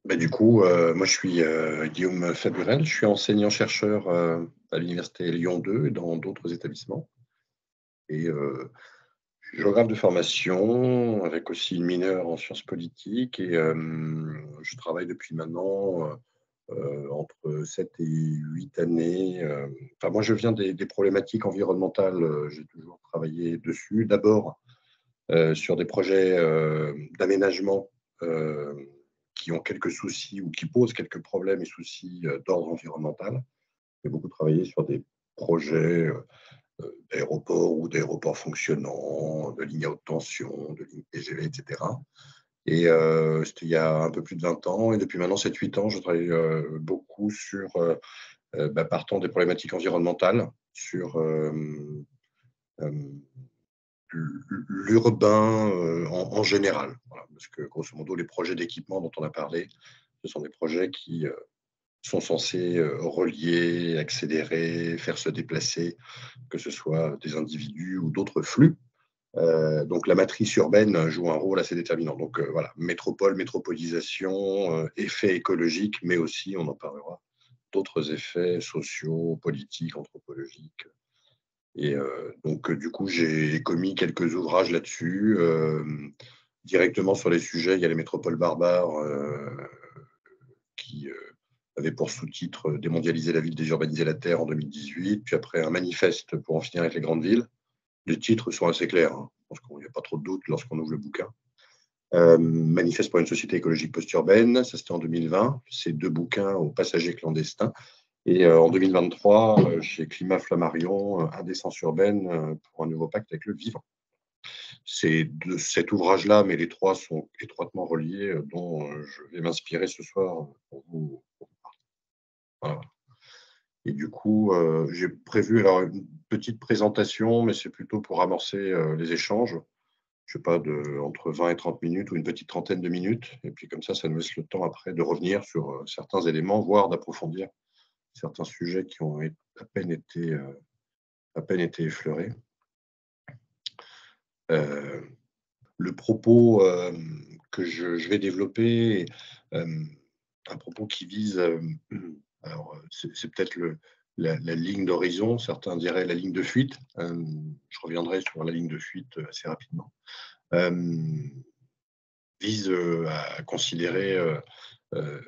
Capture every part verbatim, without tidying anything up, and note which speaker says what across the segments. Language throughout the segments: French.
Speaker 1: Bah, du coup, euh, moi je suis euh, Guillaume Faburel, je suis enseignant-chercheur euh, à l'université Lyon deux et dans d'autres établissements. Et euh, je suis géographe de formation, avec aussi une mineure en sciences politiques. Et euh, je travaille depuis maintenant euh, entre sept et huit années. euh. Enfin, moi je viens des, des problématiques environnementales, euh, j'ai toujours travaillé dessus. D'abord euh, sur des projets euh, d'aménagement euh, qui ont quelques soucis ou qui posent quelques problèmes et soucis euh, d'ordre environnemental. J'ai beaucoup travaillé sur des projets euh, d'aéroports ou d'aéroports fonctionnants, de lignes à haute tension, de lignes T G V, et cetera. Et euh, c'était il y a un peu plus de vingt ans. Et depuis maintenant sept huit ans, je travaille euh, beaucoup sur, euh, bah, partant des problématiques environnementales, sur euh, euh, l'urbain euh, en, en, général. Voilà, parce que, grosso modo, les projets d'équipement dont on a parlé, ce sont des projets qui euh, sont censés euh, relier, accélérer, faire se déplacer, que ce soit des individus ou d'autres flux. Euh, donc la matrice urbaine joue un rôle assez déterminant. Donc euh, voilà, métropole, métropolisation, euh, effets écologiques, mais aussi, on en parlera, d'autres effets sociaux, politiques, anthropologiques. Et euh, donc, euh, du coup, j'ai commis quelques ouvrages là-dessus. Euh, directement sur les sujets, il y a les métropoles barbares euh, qui euh, avaient pour sous-titre Démondialiser la ville, désurbaniser la terre en deux mille dix-huit. Puis après, un manifeste pour en finir avec les grandes villes. Les titres sont assez clairs. Hein. Je pense qu'il n'y a pas trop de doute lorsqu'on ouvre le bouquin. Euh, Manifeste pour une société écologique post-urbaine, ça c'était en deux mille vingt. C'est deux bouquins aux passagers clandestins. Et euh, en deux mille vingt-trois, euh, chez Climat Flammarion, euh, Indécence urbaine euh, pour un nouveau pacte avec le vivant. C'est de cet ouvrage-là, mais les trois sont étroitement reliés, euh, dont euh, je vais m'inspirer ce soir pour vous. Voilà. Et du coup, euh, j'ai prévu alors une petite présentation, mais c'est plutôt pour amorcer euh, les échanges. Je ne sais pas, de, entre vingt et trente minutes ou une petite trentaine de minutes. Et puis comme ça, ça nous laisse le temps après de revenir sur euh, certains éléments, voire d'approfondir certains sujets qui ont à peine été, euh, à peine été effleurés. Euh, le propos euh, que je, je, vais développer, euh, un propos qui vise, euh, alors c'est, c'est peut-être le, la, la ligne d'horizon, certains diraient la ligne de fuite. Euh, je reviendrai sur la ligne de fuite assez rapidement. Euh, vise euh, à considérer euh, euh,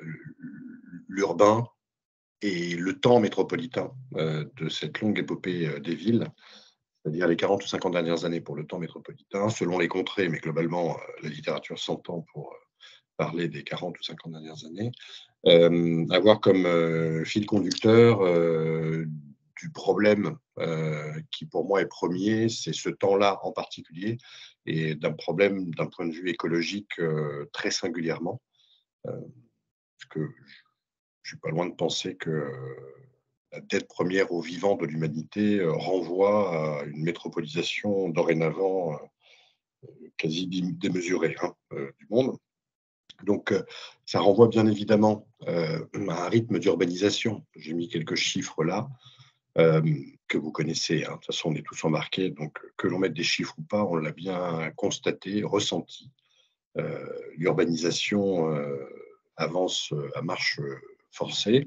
Speaker 1: l'urbain et le temps métropolitain euh, de cette longue épopée euh, des villes, c'est-à-dire les quarante ou cinquante dernières années pour le temps métropolitain, selon les contrées, mais globalement, euh, la littérature s'entend pour euh, parler des quarante ou cinquante dernières années, euh, avoir comme euh, fil conducteur euh, du problème euh, qui, pour moi, est premier, c'est ce temps-là en particulier, et d'un problème d'un point de vue écologique euh, très singulièrement, euh, parce que je suis pas loin de penser que euh, la dette première aux vivants de l'humanité euh, renvoie à une métropolisation dorénavant euh, quasi démesurée hein, euh, du monde. Donc, euh, ça renvoie bien évidemment euh, à un rythme d'urbanisation. J'ai mis quelques chiffres là euh, que vous connaissez. Hein. De toute façon, on est tous embarqués. Donc, que l'on mette des chiffres ou pas, on l'a bien constaté, ressenti. Euh, L'urbanisation euh, avance à marche forcée.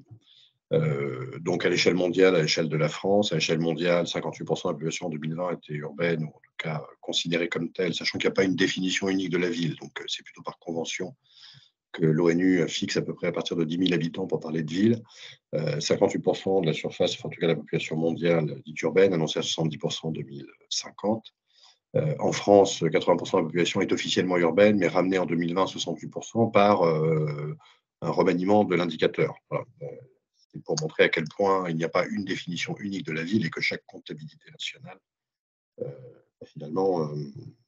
Speaker 1: Euh, donc, à l'échelle mondiale, à l'échelle de la France, à l'échelle mondiale, cinquante-huit pour cent de la population en deux mille vingt était urbaine, ou en tout cas considérée comme telle, sachant qu'il n'y a pas une définition unique de la ville. Donc, c'est plutôt par convention que l'ONU fixe à peu près à partir de dix mille habitants pour parler de ville. Euh, cinquante-huit pour cent de la surface, enfin, en tout cas la population mondiale dite urbaine, annoncée à soixante-dix pour cent en deux mille cinquante. Euh, en France, quatre-vingts pour cent de la population est officiellement urbaine, mais ramenée en deux mille vingt à soixante-huit pour cent par euh, un remaniement de l'indicateur. Voilà. C'est pour montrer à quel point il n'y a pas une définition unique de la ville et que chaque comptabilité nationale, euh, finalement, euh,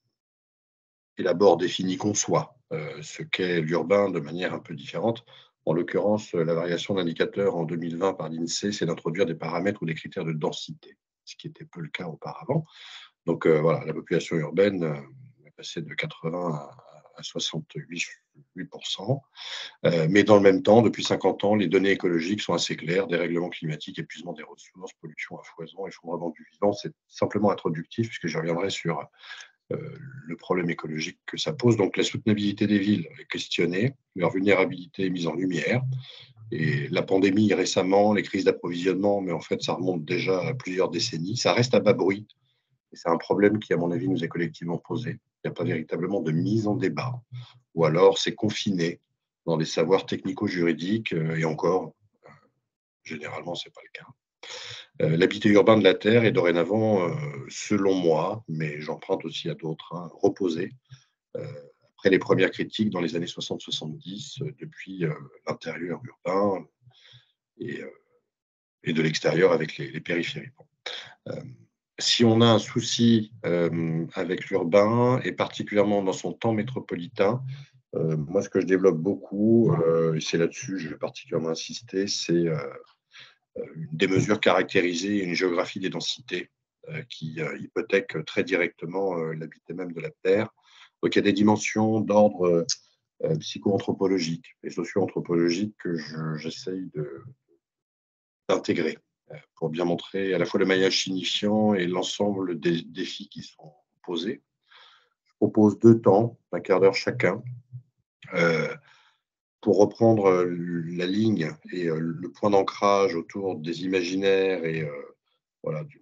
Speaker 1: élabore, définit, conçoit euh, ce qu'est l'urbain de manière un peu différente. En l'occurrence, la variation d'indicateur en deux mille vingt par l'INSEE, c'est d'introduire des paramètres ou des critères de densité, ce qui était peu le cas auparavant. Donc euh, voilà, la population urbaine euh, est passée de quatre-vingts à soixante-huit pour cent. Euh, mais dans le même temps, depuis cinquante ans, les données écologiques sont assez claires, dérèglement climatique, épuisement des ressources, pollution à foison, effondrement du vivant. C'est simplement introductif, puisque je reviendrai sur euh, le problème écologique que ça pose. Donc la soutenabilité des villes est questionnée, leur vulnérabilité est mise en lumière. Et la pandémie récemment, les crises d'approvisionnement, mais en fait ça remonte déjà à plusieurs décennies, ça reste à bas bruit. Et c'est un problème qui, à mon avis, nous est collectivement posé. Il n'y a pas véritablement de mise en débat. Ou alors c'est confiné dans des savoirs technico-juridiques, euh, et encore, euh, généralement, ce n'est pas le cas. Euh, L'habité urbain de la Terre est dorénavant, euh, selon moi, mais j'emprunte aussi à d'autres, hein, reposé. Euh, après les premières critiques dans les années soixante soixante-dix, euh, depuis euh, l'intérieur urbain et, euh, et de l'extérieur avec les, les périphéries. Euh, si on a un souci euh, avec l'urbain, et particulièrement dans son temps métropolitain, euh, moi, ce que je développe beaucoup, euh, et c'est là-dessus que je vais particulièrement insister, c'est euh, des mesures caractérisées et une géographie des densités euh, qui euh, hypothèquent très directement euh, l'habité même de la Terre. Donc, il y a des dimensions d'ordre euh, psycho-anthropologique et socio-anthropologique que j'essaye de, d'intégrer euh, pour bien montrer à la fois le maillage signifiant et l'ensemble des défis qui sont posés. Je propose deux temps, d'un quart d'heure chacun, euh, pour reprendre la ligne et euh, le point d'ancrage autour des imaginaires et euh, voilà, d'une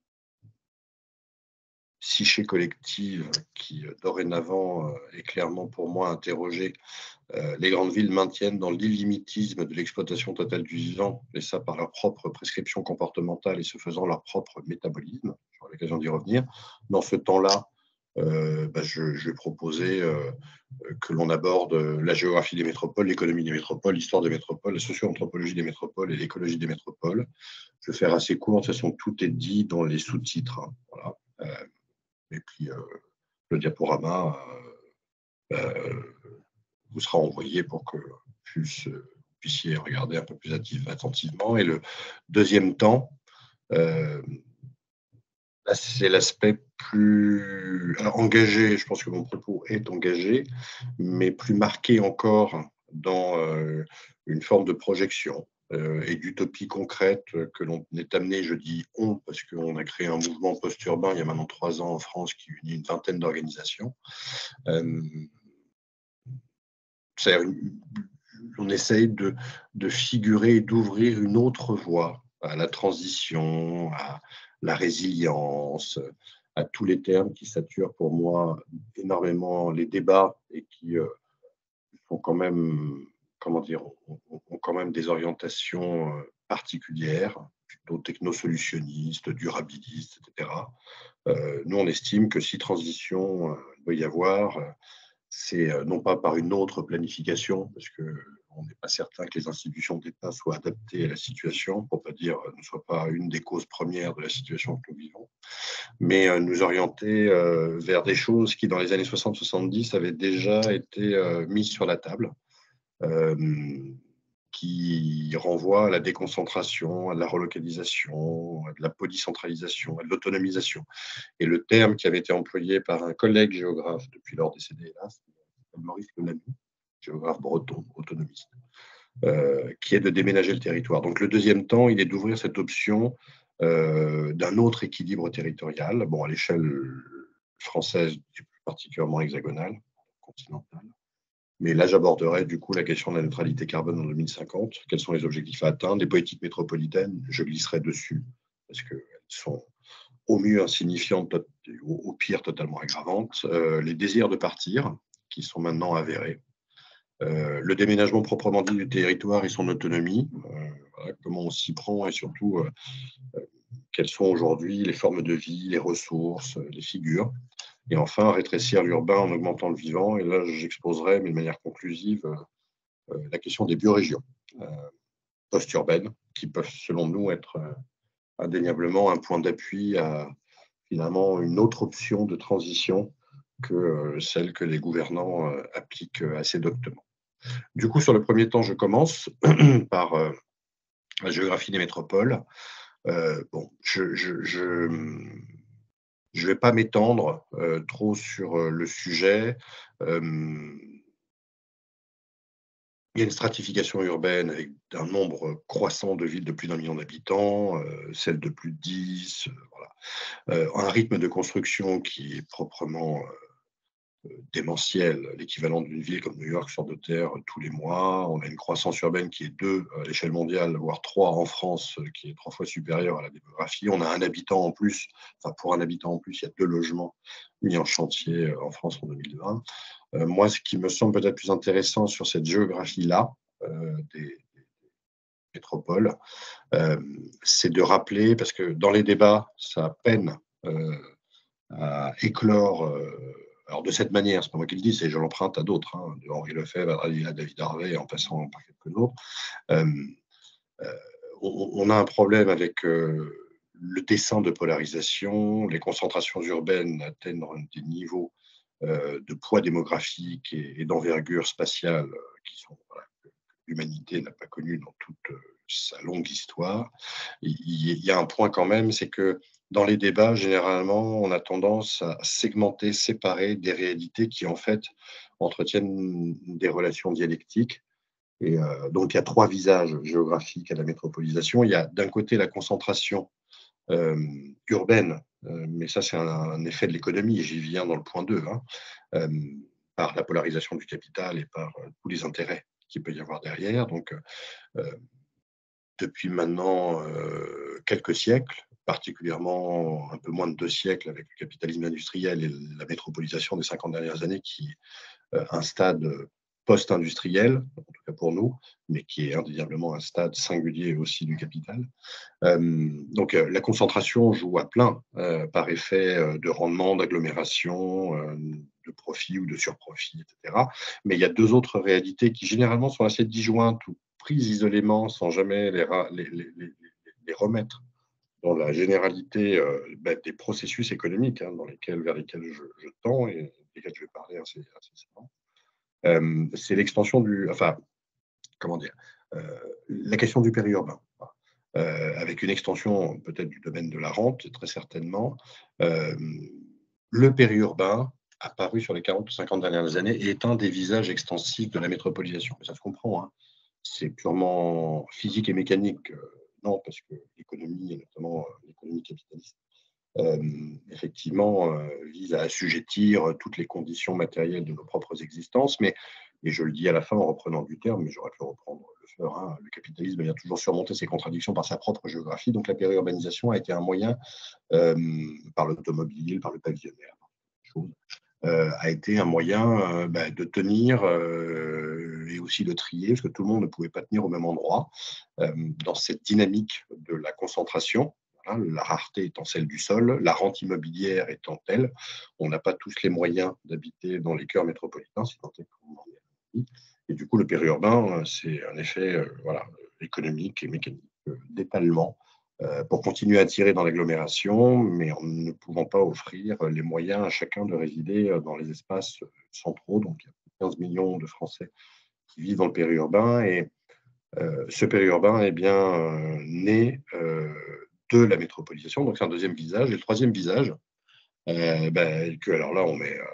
Speaker 1: psyché collective qui, euh, dorénavant, euh, est clairement pour moi interrogée. Euh, les grandes villes maintiennent dans l'illimitisme de l'exploitation totale du vivant, et ça par leur propre prescription comportementale et se faisant leur propre métabolisme. J'aurai l'occasion d'y revenir. Dans ce temps-là, euh, bah, je, je vais proposer euh, que l'on aborde la géographie des métropoles, l'économie des métropoles, l'histoire des métropoles, la socio-anthropologie des métropoles et l'écologie des métropoles. Je vais faire assez court, de toute façon, tout est dit dans les sous-titres. Hein, voilà. Euh, et puis, euh, le diaporama euh, euh, vous sera envoyé pour que vous puissiez regarder un peu plus attentivement. Et le deuxième temps, euh, c'est l'aspect plus alors, engagé. Je pense que mon propos est engagé, mais plus marqué encore dans euh, une forme de projection euh, et d'utopie concrète que l'on est amené, je dis on, parce qu'on a créé un mouvement post-urbain il y a maintenant trois ans en France qui unit une vingtaine d'organisations. Euh, on essaye de, de figurer et d'ouvrir une autre voie à la transition, à la résilience, à tous les termes qui saturent pour moi énormément les débats et qui euh, sont quand même, comment dire, ont, ont quand même des orientations euh, particulières, plutôt technosolutionnistes, durabilistes, et cetera. Euh, nous, on estime que si transition euh, doit y avoir, euh, c'est euh, non pas par une autre planification, parce qu'on n'est pas certain que les institutions d'État soient adaptées à la situation, pour ne pas dire euh, ne soient pas une des causes premières de la situation que nous vivons, mais euh, nous orienter euh, vers des choses qui, dans les années soixante soixante-dix, avaient déjà été euh, mises sur la table, euh, qui renvoient à la déconcentration, à la relocalisation, à de la polycentralisation, à de l'autonomisation. Et le terme qui avait été employé par un collègue géographe, depuis lors décédé hélas, Maurice Lamy, géographe breton, autonomiste, euh, qui est de déménager le territoire. Donc le deuxième temps, il est d'ouvrir cette option euh, d'un autre équilibre territorial, bon, à l'échelle française, particulièrement hexagonale, continentale. Mais là, j'aborderai du coup la question de la neutralité carbone en deux mille cinquante. Quels sont les objectifs à atteindre? Les politiques métropolitaines, je glisserai dessus, parce qu'elles sont au mieux insignifiantes, au pire totalement aggravantes. Euh, les désirs de partir, qui sont maintenant avérés. Euh, le déménagement proprement dit du territoire et son autonomie, euh, voilà, comment on s'y prend et surtout euh, euh, quelles sont aujourd'hui les formes de vie, les ressources, les figures. Et enfin, rétrécir l'urbain en augmentant le vivant. Et là, j'exposerai, mais de manière conclusive, euh, la question des biorégions euh, post-urbaines, qui peuvent, selon nous, être euh, indéniablement un point d'appui à finalement une autre option de transition que euh, celle que les gouvernants euh, appliquent assez doctement. Du coup, sur le premier temps, je commence par euh, la géographie des métropoles. Euh, bon, je ne je, je, je vais pas m'étendre euh, trop sur euh, le sujet. Euh, Il y a une stratification urbaine avec un nombre croissant de villes de plus d'un million d'habitants, heu, celles de plus de dix, heu, voilà. Heu, un rythme de construction qui est proprement, heu, démentiel. L'équivalent d'une ville comme New York sort de terre tous les mois. On a une croissance urbaine qui est deux à l'échelle mondiale, voire trois en France, heu, qui est trois fois supérieure à la démographie. On a un habitant en plus, enfin pour un habitant en plus, il y a deux logements mis en chantier, heu, en France en deux mille vingt. Heu, moi, ce qui me semble peut-être plus intéressant sur cette géographie-là, heu, des métropoles, hem, c'est de rappeler parce que dans les débats, ça peine, heu, à éclore, heu, alors de cette manière, c'est pas moi qui le dis, c'est je l'emprunte à d'autres, hein, de Henri Lefebvre à David Harvey en passant par quelques autres. Hem, heu, on on a un problème avec, heu, le dessin de polarisation, les concentrations urbaines atteignent des niveaux, heu, de poids démographique et et d'envergure spatiale, heu, qui sont voilà, que l'humanité n'a pas connu dans toute, heu, sa longue histoire. Il il y a un point quand même, c'est que dans les débats, généralement, on a tendance à segmenter, séparer des réalités qui, en fait, entretiennent des relations dialectiques et heu, donc il y a trois visages géographiques à la métropolisation. Il y a d'un côté la concentration, hem, urbaine, heu, mais ça c'est un un effet de l'économie, j'y viens dans le point deux, hein, hem, par la polarisation du capital et par, heu, tous les intérêts qu'il peut y avoir derrière. Donc, heu, depuis maintenant, heu, quelques siècles, particulièrement un peu moins de deux siècles avec le capitalisme industriel et la métropolisation des cinquante dernières années qui heu, un stade, post-industriel, en tout cas pour nous, mais qui est indéniablement un stade singulier aussi du capital. Hem, donc heu, la concentration joue à plein, heu, par effet, heu, de rendement, d'agglomération, heu, de profit ou de surprofit et cetera. Mais il y a deux autres réalités qui généralement sont assez disjointes ou prises isolément sans jamais les ra les les les les remettre dans la généralité, heu, bah, des processus économiques, hein, dans lesquels vers lesquels je je tends et desquels je vais parler assez incessamment. Hem, c'est l'extension du enfin, comment dire? Heu, la question du périurbain, voilà. Heu, avec une extension peut-être du domaine de la rente, très certainement. Hem, le périurbain, apparu sur les quarante ou cinquante dernières années, est un des visages extensifs de la métropolisation. Ça se comprend, hein. C'est purement physique et mécanique, heu, non, parce que l'économie et notamment, heu, l'économie capitaliste, hem, effectivement, heu, vise à assujettir toutes les conditions matérielles de nos propres existences. Mais et je le dis à la fin en reprenant du terme, mais j'aurais pu reprendre le fleur, hein, le capitalisme vient toujours surmonter ses contradictions par sa propre géographie. Donc la périurbanisation a été un moyen, hem, par l'automobile, par le pavillonnaire, par plein de choses, heu, a été un moyen, heu, bah, de tenir, heu et aussi de trier, parce que tout le monde ne pouvait pas tenir au même endroit, hem, dans cette dynamique de la concentration. Voilà, la rareté étant celle du sol, la rente immobilière étant telle, on n'a pas tous les moyens d'habiter dans les cœurs métropolitains, si tant est qu'on en ait envie. Et du coup, le périurbain, heu, c'est un effet, heu, voilà, heu, économique et mécanique, heu, d'étalement, heu, pour continuer à attirer dans l'agglomération, mais en ne pouvant pas offrir, heu, les moyens à chacun de résider, heu, dans les espaces, heu, centraux. Donc il y a quinze millions de Français qui vivent dans le périurbain et heu, ce périurbain est bien, heu, né, heu, de la métropolisation. Donc c'est un deuxième visage et le troisième visage, heu, bah, que alors là on met, heu,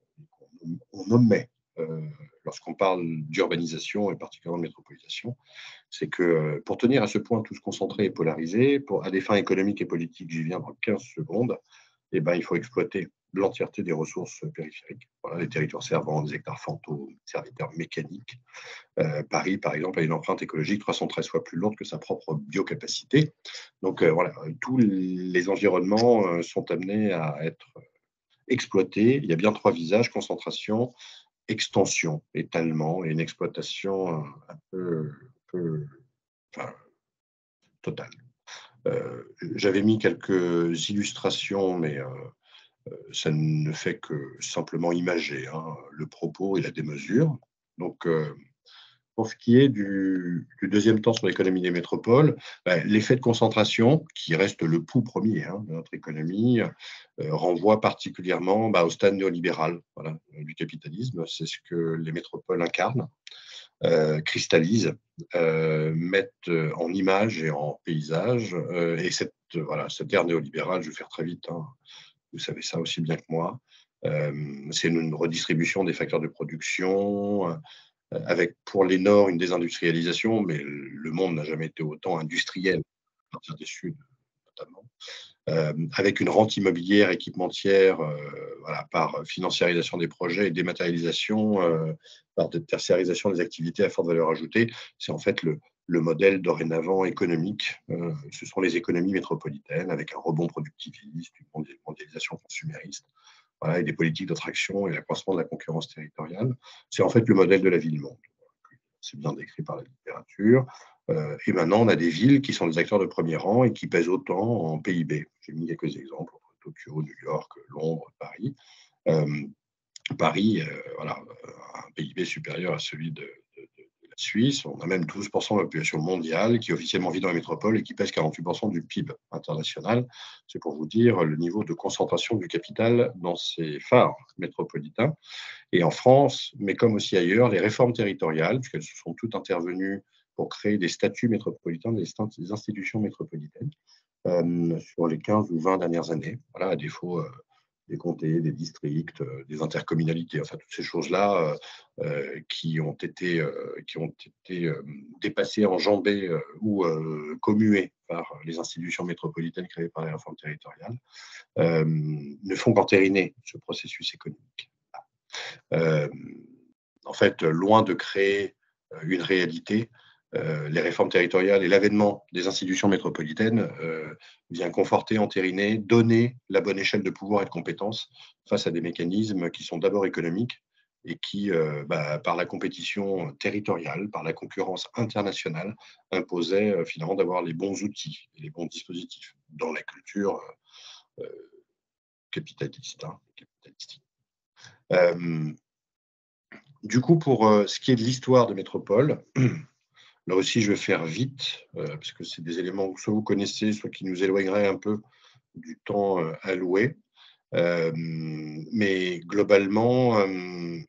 Speaker 1: on on omet, heu, lorsqu'on parle d'urbanisation et particulièrement de métropolisation, c'est que, heu, pour tenir à ce point tous concentrés et polarisés, pour à des fins économiques et politiques, j'y viens dans quinze secondes, et ben, il faut exploiter l'entièreté des ressources périphériques. Voilà, les territoires servants, des hectares fantômes, serviteurs mécaniques. Heu, Paris, par exemple, a une empreinte écologique trois cent treize fois plus lourde que sa propre biocapacité. Donc, heu, voilà, heu, tous les environnements, heu, sont amenés à être exploités. Il y a bien trois visages: concentration, extension, étalement et une exploitation, heu, un peu peu enfin, totale. Heu, j'avais mis quelques illustrations, mais, heu heu, ça ne fait que simplement imager, hein, le propos et la démesure. Donc, heu pour ce qui est du du deuxième temps sur l'économie des métropoles, bah, l'effet de concentration, qui reste le pouls premier, hein, de notre économie, heu, renvoie particulièrement, bah, au stade néolibéral, voilà, heu, du capitalisme. C'est ce que les métropoles incarnent, heu, cristallisent, heu, mettent, heu, en images et en paysages, heu et cette, euh, voilà, cette ère néolibérale, je vais faire très vite, hein, vous savez ça aussi bien que moi, hem, c'est une redistribution des facteurs de production, euh, avec pour les Nord une désindustrialisation, mais le monde n'a jamais été autant industriel, à partir des Sud notamment, euh, avec une rente immobilière équipementière euh, voilà, par financiarisation des projets et dématérialisation, euh, par de tertiarisation des activités à forte valeur ajoutée. C'est en fait le, le modèle dorénavant économique. Euh, ce sont les économies métropolitaines avec un rebond productiviste, une mondialisation consumériste, voilà, et des politiques d'attraction et l'accroissement de la concurrence territoriale. C'est en fait le modèle de la ville-monde. C'est bien décrit par la littérature. Euh, et maintenant, on a des villes qui sont des acteurs de premier rang et qui pèsent autant en P I B. J'ai mis quelques exemples entre Tokyo, New York, Londres, Paris. Euh, Paris, euh, voilà, un P I B supérieur à celui de, de, de, la Suisse. On a même douze pour cent de la population mondiale qui officiellement vit dans la métropole et qui pèse quarante-huit pour cent du P I B international. C'est pour vous dire le niveau de concentration du capital dans ces phares métropolitains. Et en France, mais comme aussi ailleurs, les réformes territoriales, puisqu'elles se sont toutes intervenues pour créer des statuts métropolitains, des institutions métropolitaines, euh, sur les quinze ou vingt dernières années. Voilà, à défaut euh, des comtés, des districts, euh, des intercommunalités, enfin toutes ces choses-là euh, euh, qui ont été, euh, qui ont été euh, dépassées, enjambées euh, ou euh, commuées par les institutions métropolitaines créées par les réformes territoriales, euh, ne font qu'entériner ce processus économique. Euh, en fait, loin de créer une réalité, euh, les réformes territoriales et l'avènement des institutions métropolitaines euh, vient conforter, entériner, donner la bonne échelle de pouvoir et de compétences face à des mécanismes qui sont d'abord économiques et qui, euh, bah, par la compétition territoriale, par la concurrence internationale, imposaient euh, finalement d'avoir les bons outils et les bons dispositifs dans la culture euh, capitaliste. Hein, capitalistique. Euh, Du coup, pour euh, ce qui est de l'histoire de Métropole, là aussi, je vais faire vite, euh, parce que c'est des éléments que soit vous connaissez, soit qui nous éloigneraient un peu du temps euh, alloué. Euh, mais globalement, euh,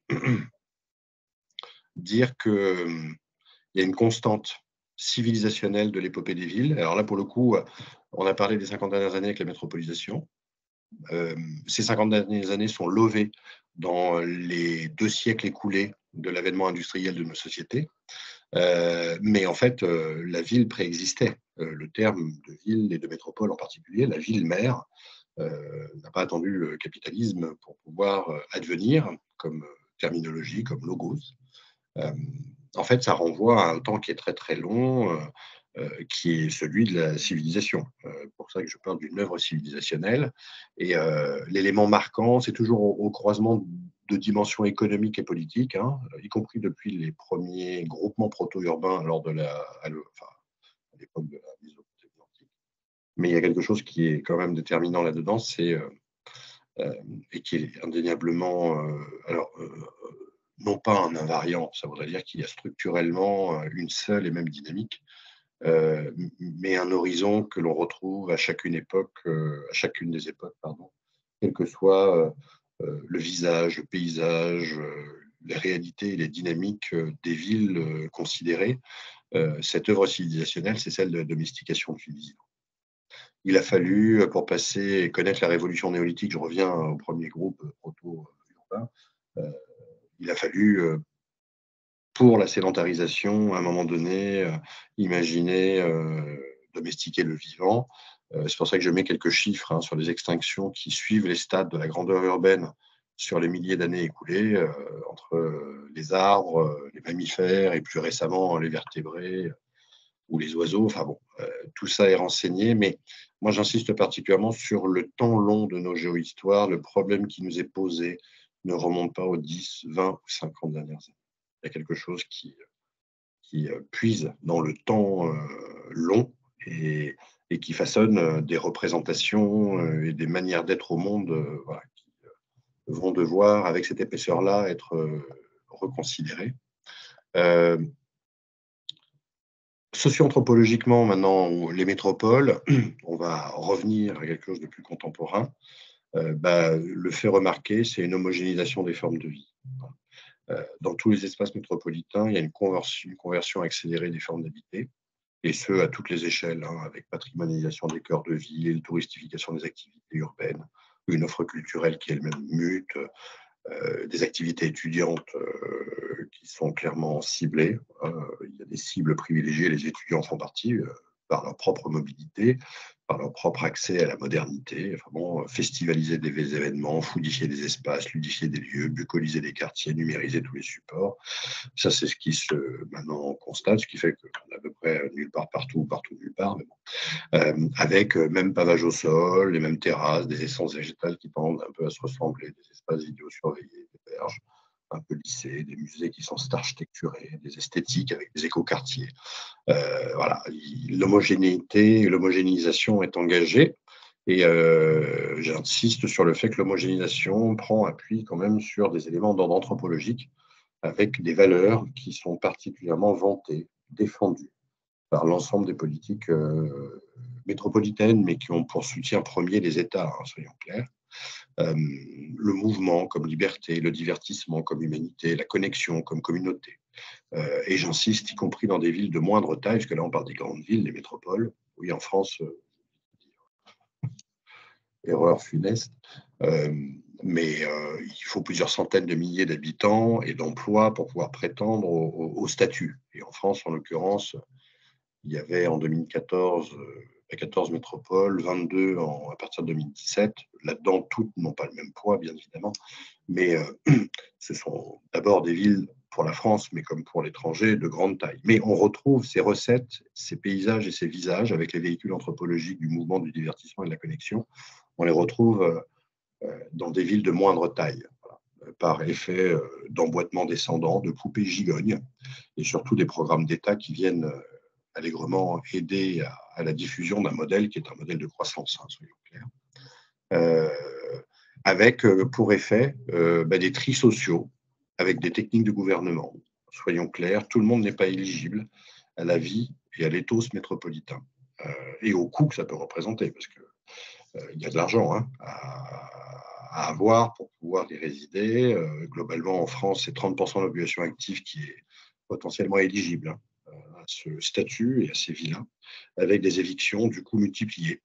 Speaker 1: dire qu'il euh, y a une constante civilisationnelle de l'épopée des villes. Alors là, pour le coup, on a parlé des cinquante dernières années avec la métropolisation. Euh, ces cinquante dernières années sont levées dans les deux siècles écoulés de l'avènement industriel de nos sociétés. Euh, mais en fait, euh, la ville préexistait. Euh, le terme de ville et de métropole en particulier, la ville-mère, euh, n'a pas attendu le capitalisme pour pouvoir euh, advenir comme euh, terminologie, comme logos. Euh, en fait, ça renvoie à un temps qui est très très long, euh, euh, qui est celui de la civilisation. Euh, pour ça que je parle d'une œuvre civilisationnelle. Et euh, l'élément marquant, c'est toujours au, au croisement de dimensions économiques et politiques, hein, y compris depuis les premiers groupements proto-urbains lors de la, à le- enfin, à l'époque de la Mésopotamie antique. Mais il y a quelque chose qui est quand même déterminant là-dedans, c'est euh, euh, et qui est indéniablement, euh, alors, euh, non pas un invariant, ça voudrait dire qu'il y a structurellement euh, une seule et même dynamique, euh, mais un horizon que l'on retrouve à chacune époque, euh, à chacune des époques, pardon, quel que soit euh, euh, le visage, le paysage, euh, les réalités et les dynamiques euh, des villes euh, considérées. Euh, cette œuvre civilisationnelle, c'est celle de la domestication du vivant. Il a fallu, euh, pour passer et connaître la révolution néolithique, je reviens au premier groupe euh, proto-urbain, euh, il a fallu, euh, pour la sédentarisation, à un moment donné, euh, imaginer euh, domestiquer le vivant. Euh, c'est pour ça que je mets quelques chiffres hein, sur les extinctions qui suivent les stades de la grandeur urbaine sur les milliers d'années écoulées, euh, entre euh, les arbres, euh, les mammifères et plus récemment les vertébrés ou les oiseaux. Enfin bon, euh, tout ça est renseigné, mais moi j'insiste particulièrement sur le temps long de nos géohistoires. Le problème qui nous est posé ne remonte pas aux dix, vingt ou cinquante dernières années. Il y a quelque chose qui, qui euh, puise dans le temps euh, long et, et, qui façonne euh, des représentations euh, et des manières d'être au monde euh, voilà, qui euh, vont devoir, avec cette épaisseur-là, être euh, reconsidérées. Euh, Socio-anthropologiquement, maintenant, les métropoles, on va revenir à quelque chose de plus contemporain. Euh, bah, le fait remarquer, c'est une homogénéisation des formes de vie. Euh, dans tous les espaces métropolitains, il y a une conversion, une conversion accélérée des formes d'habiter, et ce, à toutes les échelles, hein, avec patrimonialisation des cœurs de ville, touristification des activités urbaines, une offre culturelle qui elle-même mute, euh, des activités étudiantes euh, qui sont clairement ciblées. Euh, il y a des cibles privilégiées, les étudiants font partie euh, par leur propre mobilité, par leur propre accès à la modernité, enfin bon, festivaliser des événements, fluidifier des espaces, ludifier des lieux, bucoliser des quartiers, numériser tous les supports. Ça, c'est ce qui se maintenant constate, ce qui fait qu'on est à peu près nulle part partout, partout nulle part, mais bon. Euh, avec euh, même pavage au sol, les mêmes terrasses, des essences végétales qui tendent un peu à se ressembler, des espaces vidéosurveillés, des berges un peu lissées, des musées qui sont architecturés, des esthétiques avec des écoquartiers. Euh, voilà, l'homogénéité et l'homogénéisation est engagée. Et euh, j'insiste sur le fait que l'homogénéisation prend appui quand même sur des éléments d'ordre anthropologique, avec des valeurs qui sont particulièrement vantées, défendues par l'ensemble des politiques euh, métropolitaines, mais qui ont pour soutien premier les États, hein, soyons clairs. Euh, le mouvement comme liberté, le divertissement comme humanité, la connexion comme communauté. Euh, et j'insiste, y compris dans des villes de moindre taille, parce que là on parle des grandes villes, des métropoles. Oui, en France, euh, erreur funeste. Euh, mais euh, il faut plusieurs centaines de milliers d'habitants et d'emplois pour pouvoir prétendre au, au, au statut. Et en France, en l'occurrence, il y avait en deux mille quatorze euh, quatorze métropoles, vingt-deux en, à partir de deux mille dix-sept. Là-dedans, toutes n'ont pas le même poids, bien évidemment, mais euh, ce sont d'abord des villes pour la France, mais comme pour l'étranger, de grande taille. Mais on retrouve ces recettes, ces paysages et ces visages avec les véhicules anthropologiques du mouvement, du divertissement et de la connexion. On les retrouve euh, dans des villes de moindre taille, voilà, par effet euh, d'emboîtement descendant, de poupées gigognes, et surtout des programmes d'État qui viennent euh, allègrement aider à, à la diffusion d'un modèle qui est un modèle de croissance, hein, soyons clairs, euh, avec euh, pour effet euh, bah, des tris sociaux, avec des techniques de gouvernement. Soyons clairs, tout le monde n'est pas éligible à la vie et à l'éthos métropolitain, euh, et au coût que ça peut représenter, parce que euh, il y a de l'argent hein, à, à avoir pour pouvoir y résider. Euh, globalement, en France, c'est trente pour cent de la population active qui est potentiellement éligible hein, à ce statut et à ces villas, avec des évictions du coup multipliées.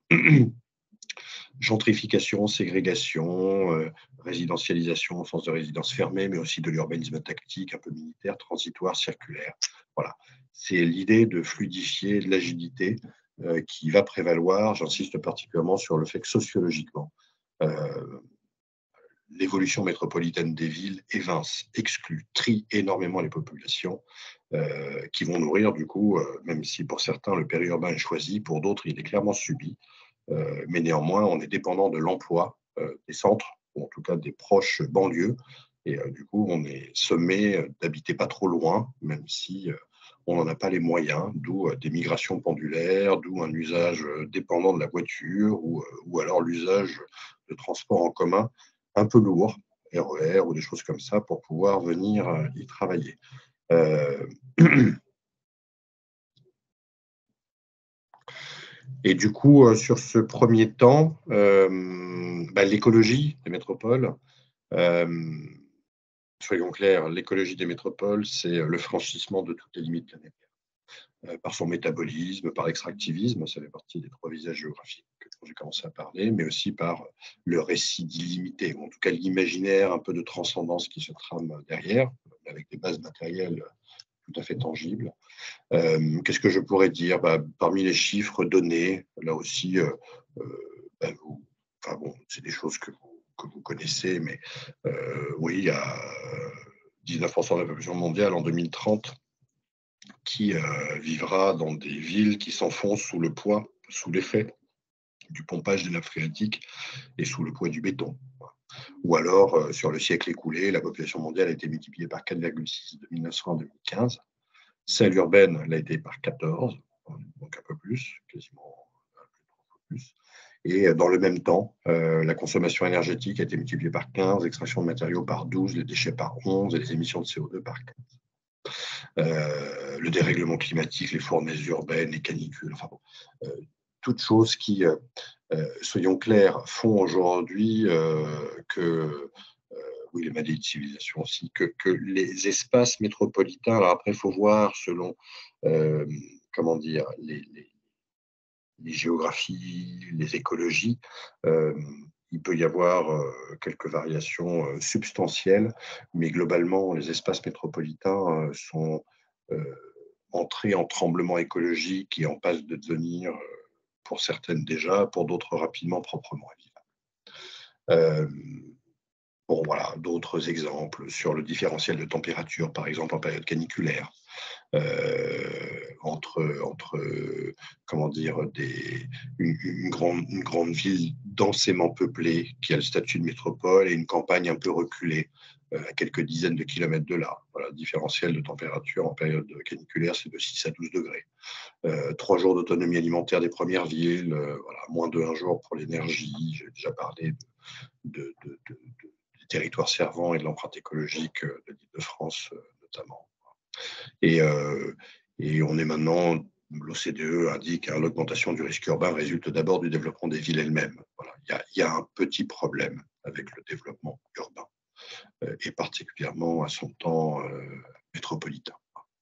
Speaker 1: Gentrification, ségrégation, euh, résidentialisation au sens de résidence fermée, mais aussi de l'urbanisme tactique, un peu militaire, transitoire, circulaire. Voilà. C'est l'idée de fluidifier de l'agilité euh, qui va prévaloir. J'insiste particulièrement sur le fait que sociologiquement, euh, l'évolution métropolitaine des villes évince, exclut, trie énormément les populations euh, qui vont nourrir, du coup, euh, même si pour certains le périurbain est choisi, pour d'autres il est clairement subi. Euh, mais néanmoins, on est dépendant de l'emploi euh, des centres, ou en tout cas des proches banlieues. Et euh, du coup, on est sommé d'habiter pas trop loin, même si euh, on n'en a pas les moyens, d'où euh, des migrations pendulaires, d'où un usage euh, dépendant de la voiture, ou, euh, ou alors l'usage de transports en commun un peu lourd, R E R ou des choses comme ça, pour pouvoir venir euh, y travailler. Euh, Et du coup, euh, sur ce premier temps, euh, bah, l'écologie des métropoles, euh, soyons clairs, l'écologie des métropoles, c'est le franchissement de toutes les limites planétaires. Euh, par son métabolisme, par l'extractivisme, ça fait partie des trois visages géographiques dont j'ai commencé à parler, mais aussi par le récit d'illimité, ou en tout cas l'imaginaire un peu de transcendance qui se trame derrière, avec des bases matérielles tout à fait tangibles. Euh, Qu'est-ce que je pourrais dire bah, parmi les chiffres donnés, là aussi, euh, euh, bah, vous, enfin bon, c'est des choses que vous, que vous connaissez, mais euh, oui, il y a dix-neuf pour cent de la population mondiale en deux mille trente qui euh, vivra dans des villes qui s'enfoncent sous le poids, sous l'effet du pompage des nappes phréatiques et sous le poids du béton. Ou alors, euh, sur le siècle écoulé, la population mondiale a été multipliée par quatre virgule six de mille neuf cents à deux mille quinze. Celle urbaine l'a été par quatorze, donc un peu plus, quasiment plus. Et dans le même temps, euh, la consommation énergétique a été multipliée par quinze, l'extraction de matériaux par douze, les déchets par onze et les émissions de C O deux par quinze. Euh, le dérèglement climatique, les fournaises urbaines, les canicules, enfin bon, euh, toutes choses qui, euh, euh, soyons clairs, font aujourd'hui euh, que oui, les maladies de civilisation aussi, que, que les espaces métropolitains, alors après, il faut voir selon, euh, comment dire, les, les, les, géographies, les écologies, euh, il peut y avoir euh, quelques variations euh, substantielles, mais globalement, les espaces métropolitains euh, sont euh, entrés en tremblement écologique et en passe de devenir, euh, pour certaines déjà, pour d'autres rapidement, proprement vivables. Euh, bon, voilà, d'autres exemples sur le différentiel de température, par exemple en période caniculaire. Euh, entre, entre comment dire, des, une, une, grande, une grande ville densément peuplée qui a le statut de métropole et une campagne un peu reculée, euh, à quelques dizaines de kilomètres de là. Voilà, le différentiel de température en période caniculaire, c'est de six à douze degrés. Euh, trois jours d'autonomie alimentaire des premières villes, euh, voilà, moins de un jour pour l'énergie. J'ai déjà parlé de, de, de, de, des territoires servants et de l'empreinte écologique de l'Île-de-France, euh, notamment. Et, euh, et on est maintenant, l'O C D E indique que l'augmentation du risque urbain résulte d'abord du développement des villes elles-mêmes. Voilà. Il y a, il y a un petit problème avec le développement urbain, euh, et particulièrement à son temps euh, métropolitain.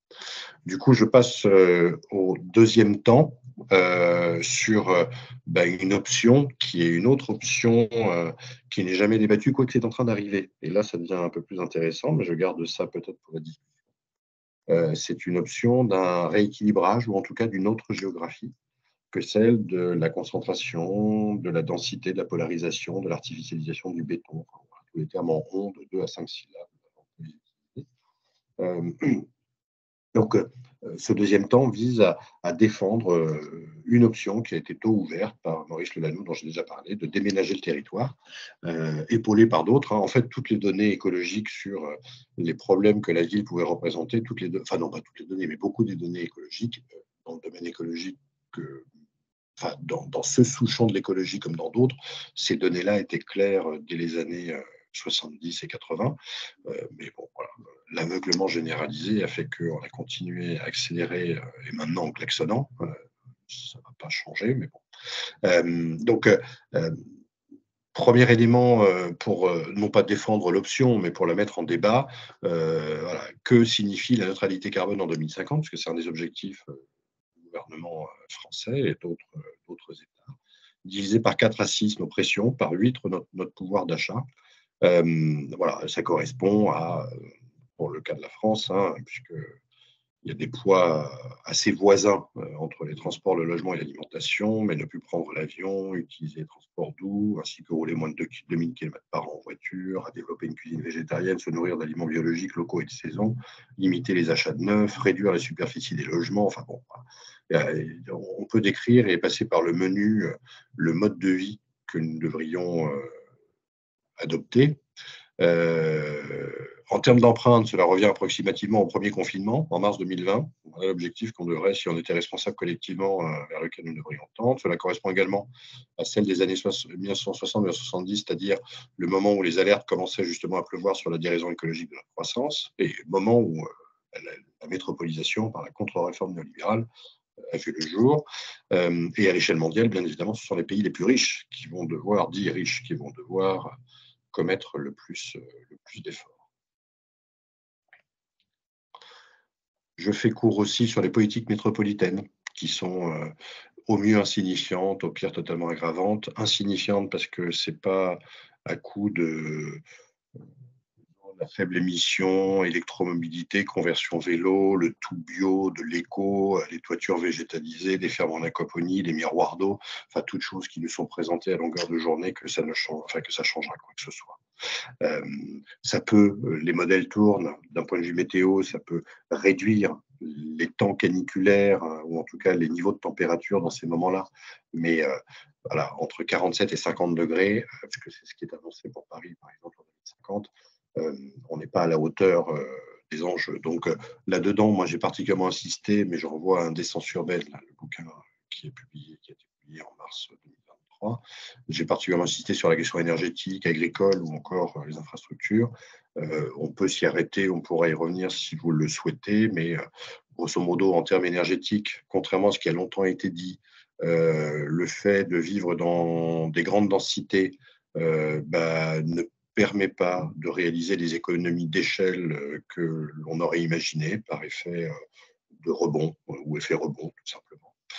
Speaker 1: Du coup, je passe euh, au deuxième temps euh, sur euh, bah, une option qui est une autre option euh, qui n'est jamais débattue, quoi que c'est en train d'arriver. Et là, ça devient un peu plus intéressant, mais je garde ça peut-être pour la discussion. Euh, c'est une option d'un rééquilibrage ou en tout cas d'une autre géographie que celle de la concentration, de la densité, de la polarisation, de l'artificialisation du béton. Enfin, voilà, tous les termes en rond de deux à cinq syllabes. Euh, donc, euh, ce deuxième temps vise à, à défendre euh, une option qui a été tôt ouverte par Maurice Lelanoux, dont j'ai déjà parlé, de déménager le territoire, euh, épaulé par d'autres. Hein. En fait, toutes les données écologiques sur euh, les problèmes que la ville pouvait représenter, toutes les do- enfin non, pas toutes les données, mais beaucoup des données écologiques, euh, dans le domaine écologique, que, enfin, dans, dans ce sous-champ de l'écologie comme dans d'autres, ces données-là étaient claires euh, dès les années euh, soixante-dix et quatre-vingts. Euh, mais bon, voilà, l'aveuglement généralisé a fait qu'on a continué à accélérer, euh, et maintenant en klaxonnant, euh, ça ne va pas changer, mais bon. Euh, donc, euh, premier élément euh, pour euh, non pas défendre l'option, mais pour la mettre en débat, euh, voilà, que signifie la neutralité carbone en deux mille cinquante, parce que c'est un des objectifs euh, du gouvernement euh, français et d'autres euh, d'autres États. Diviser par quatre à six nos pressions, par huit notre, notre pouvoir d'achat. Euh, voilà, ça correspond à, pour le cas de la France, hein, puisque il y a des poids assez voisins euh, entre les transports, le logement et l'alimentation, mais ne plus prendre l'avion, utiliser les transports doux, ainsi que rouler moins de deux mille kilomètres par an en voiture, à développer une cuisine végétarienne, se nourrir d'aliments biologiques locaux et de saison, limiter les achats de neufs, réduire la superficie des logements. Enfin bon, on peut décrire et passer par le menu le mode de vie que nous devrions euh, adopter. Euh, en termes d'empreinte, cela revient approximativement au premier confinement, en mars deux mille vingt. Voilà l'objectif qu'on devrait, si on était responsable collectivement, euh, vers lequel nous devrions tendre. Cela correspond également à celle des années mille neuf cent soixante mille neuf cent soixante-dix, c'est-à-dire le moment où les alertes commençaient justement à pleuvoir sur la déraison écologique de la croissance, et le moment où euh, la, la métropolisation, par la contre-réforme néolibérale, a fait le jour. Euh, et à l'échelle mondiale, bien évidemment, ce sont les pays les plus riches qui vont devoir, dits riches, qui vont devoir commettre le plus, le plus d'efforts. Je fais court aussi sur les politiques métropolitaines, qui sont euh, au mieux insignifiantes, au pire totalement aggravantes. Insignifiantes parce que ce n'est pas à coup de la faible émission, électromobilité, conversion vélo, le tout bio, de l'éco, les toitures végétalisées, les fermes en aquaponie, les miroirs d'eau, enfin toutes choses qui nous sont présentées à longueur de journée que ça ne change, enfin que ça changera quoi que ce soit. Euh, ça peut, les modèles tournent, d'un point de vue météo, ça peut réduire les temps caniculaires, hein, ou en tout cas les niveaux de température dans ces moments-là. Mais euh, voilà, entre quarante-sept et cinquante degrés, parce que c'est ce qui est annoncé pour Paris, par exemple, en deux mille cinquante, euh, on n'est pas à la hauteur euh, des enjeux. Donc euh, là-dedans, moi j'ai particulièrement insisté, mais je renvoie à un Descente urbaine, là, le bouquin qui est publié, qui a été publié en mars deux mille vingt-trois. J'ai particulièrement insisté sur la question énergétique, agricole ou encore euh, les infrastructures. Euh, on peut s'y arrêter, on pourra y revenir si vous le souhaitez, mais euh, grosso modo, en termes énergétiques, contrairement à ce qui a longtemps été dit, euh, le fait de vivre dans des grandes densités euh, bah, ne permet pas de réaliser les économies d'échelle que l'on aurait imaginées par effet de rebond ou effet rebond, tout simplement.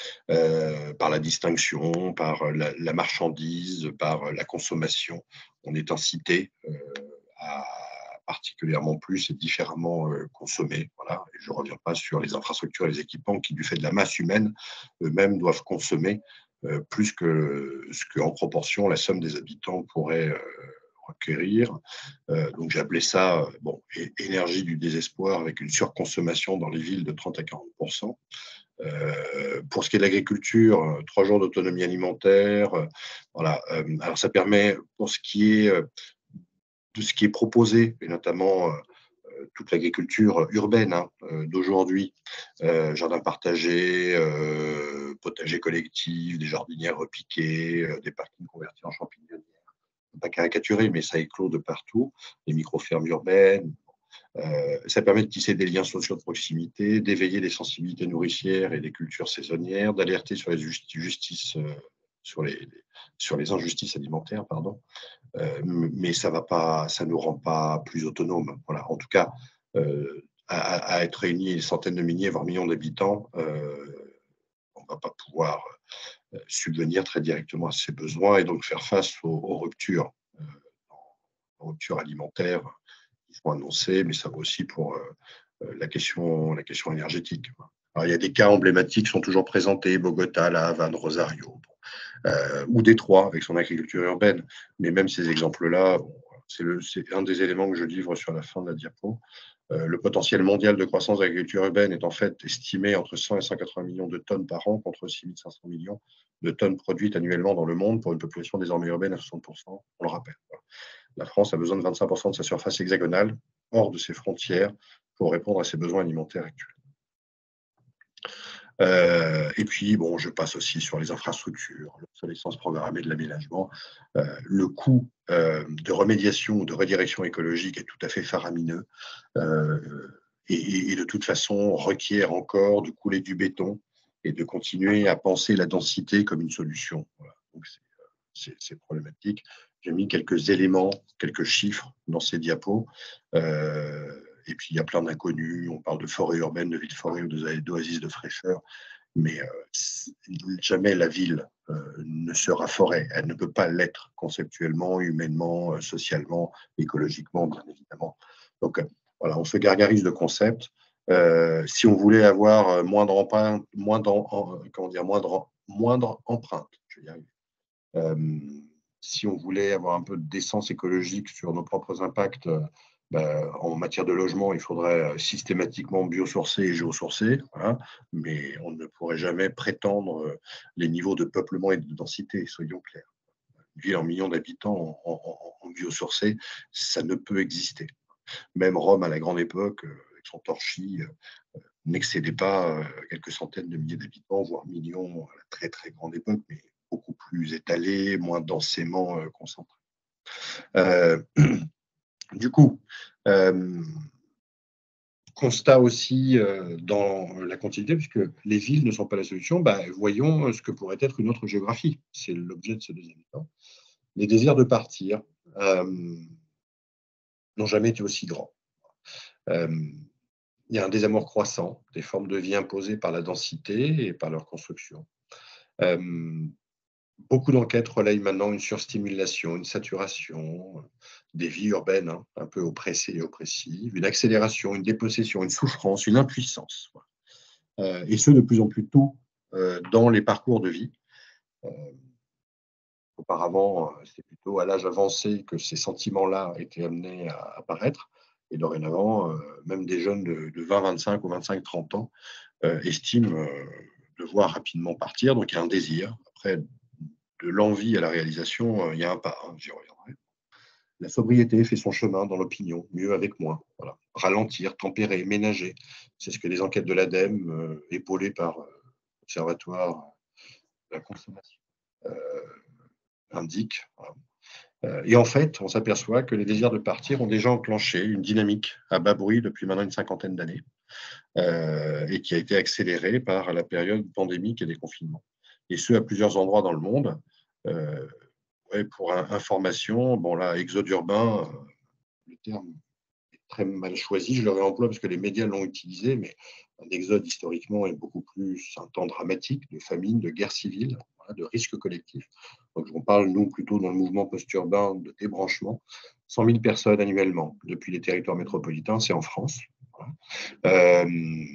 Speaker 1: euh, par la distinction, par la, la marchandise, par la consommation. On est incité euh, à particulièrement plus et différemment euh, consommer. Voilà. Et je ne reviens pas sur les infrastructures et les équipements qui, du fait de la masse humaine, eux-mêmes doivent consommer euh, plus que ce qu'en proportion la somme des habitants pourrait euh, requérir. Euh, donc j'ai appelé ça bon, énergie du désespoir avec une surconsommation dans les villes de trente à quarante pour cent. Euh, pour ce qui est de l'agriculture, trois jours d'autonomie alimentaire. Euh, voilà. Euh, alors ça permet, pour ce qui est euh, de ce qui est proposé, et notamment euh, toute l'agriculture urbaine hein, euh, d'aujourd'hui, euh, jardins partagés, euh, potagers collectifs, des jardinières repiquées, euh, des parkings convertis en champignonnières. Pas caricaturer, mais ça éclot de partout, les micro-fermes urbaines. Euh, ça permet de tisser des liens sociaux de proximité, d'éveiller les sensibilités nourricières et des cultures saisonnières, d'alerter sur les justices, euh, sur les, sur les injustices alimentaires, pardon. Euh, mais ça va pas, ça nous rend pas plus autonomes. Voilà. En tout cas, euh, à, à, être réunis des centaines de milliers, voire millions d'habitants, euh, on va pas pouvoir euh, subvenir très directement à ces besoins et donc faire face aux, aux ruptures, euh, aux ruptures alimentaires qui sont annoncées, mais ça vaut aussi pour euh, la question, la question énergétique. Alors, il y a des cas emblématiques qui sont toujours présentés, Bogota, La Havane, Rosario. Euh, ou Détroit avec son agriculture urbaine. Mais même ces exemples-là, bon, c'est un des éléments que je livre sur la fin de la diapo. Euh, le potentiel mondial de croissance de l'agriculture urbaine est en fait estimé entre cent et cent quatre-vingts millions de tonnes par an contre six mille cinq cents millions de tonnes produites annuellement dans le monde pour une population désormais urbaine à soixante pour cent, on le rappelle. La France a besoin de vingt-cinq pour cent de sa surface hexagonale hors de ses frontières pour répondre à ses besoins alimentaires actuels. Euh, et puis, bon, je passe aussi sur les infrastructures, l'obsolescence programmée de l'aménagement. Euh, le coût euh, de remédiation ou de redirection écologique est tout à fait faramineux euh, et, et de toute façon requiert encore de couler du béton et de continuer à penser la densité comme une solution. Voilà. Donc, c'est problématique. J'ai mis quelques éléments, quelques chiffres dans ces diapos. Euh, et puis, il y a plein d'inconnus. On parle de forêt urbaine, de ville forêt ou d'oasis de fraîcheur. Mais euh, jamais la ville euh, ne sera forêt. Elle ne peut pas l'être conceptuellement, humainement, socialement, écologiquement, bien évidemment. Donc, euh, voilà, on se gargarise de concepts. Euh, si on voulait avoir moindre empreinte, moindre, en, comment dire, moindre, moindre empreinte, je vais y arriver. Euh, si on voulait avoir un peu de décence écologique sur nos propres impacts, euh, ben, en matière de logement, il faudrait systématiquement biosourcer et géosourcer, hein, mais on ne pourrait jamais prétendre euh, les niveaux de peuplement et de densité, soyons clairs. Une ville en millions d'habitants en, en, en biosourcé, ça ne peut exister. Même Rome, à la grande époque, euh, avec son torchis, euh, n'excédait pas euh, quelques centaines de milliers d'habitants, voire millions à la très très grande époque, mais beaucoup plus étalé, moins densément euh, concentré. Euh, du coup, euh, constat aussi euh, dans la continuité, puisque les villes ne sont pas la solution, bah, voyons ce que pourrait être une autre géographie. C'est l'objet de ce deuxième temps. Les désirs de partir euh, n'ont jamais été aussi grands. Euh, il y a un désamour croissant des formes de vie imposées par la densité et par leur construction. Euh, Beaucoup d'enquêtes relayent maintenant une surstimulation, une saturation des vies urbaines, hein, un peu oppressées et oppressives, une accélération, une dépossession, une souffrance, une impuissance. Euh, et ce, de plus en plus tôt euh, dans les parcours de vie. Euh, auparavant, c'était plutôt à l'âge avancé que ces sentiments-là étaient amenés à apparaître. Et dorénavant, euh, même des jeunes de, de vingt, vingt-cinq ou vingt-cinq, trente ans euh, estiment euh, devoir rapidement partir. Donc, il y a un désir. Après, de l'envie à la réalisation, euh, il y a un pas, hein, j'y reviendrai. La sobriété fait son chemin dans l'opinion, mieux avec moins. Voilà. Ralentir, tempérer, ménager, c'est ce que les enquêtes de l'ADEME, euh, épaulées par euh, l'Observatoire de la consommation, euh, indiquent. Voilà. Euh, et en fait, on s'aperçoit que les désirs de partir ont déjà enclenché une dynamique à bas bruit depuis maintenant une cinquantaine d'années, euh, et qui a été accélérée par la période pandémique et des confinements. Et ce, à plusieurs endroits dans le monde. Euh, ouais, pour information, bon là, exode urbain, euh, le terme est très mal choisi, je le réemploie parce que les médias l'ont utilisé, mais un exode historiquement est beaucoup plus un temps dramatique de famine, de guerre civile, voilà, de risque collectif. Donc, on parle, nous, plutôt dans le mouvement post-urbain de débranchement. cent mille personnes annuellement depuis les territoires métropolitains, c'est en France. Voilà. Euh,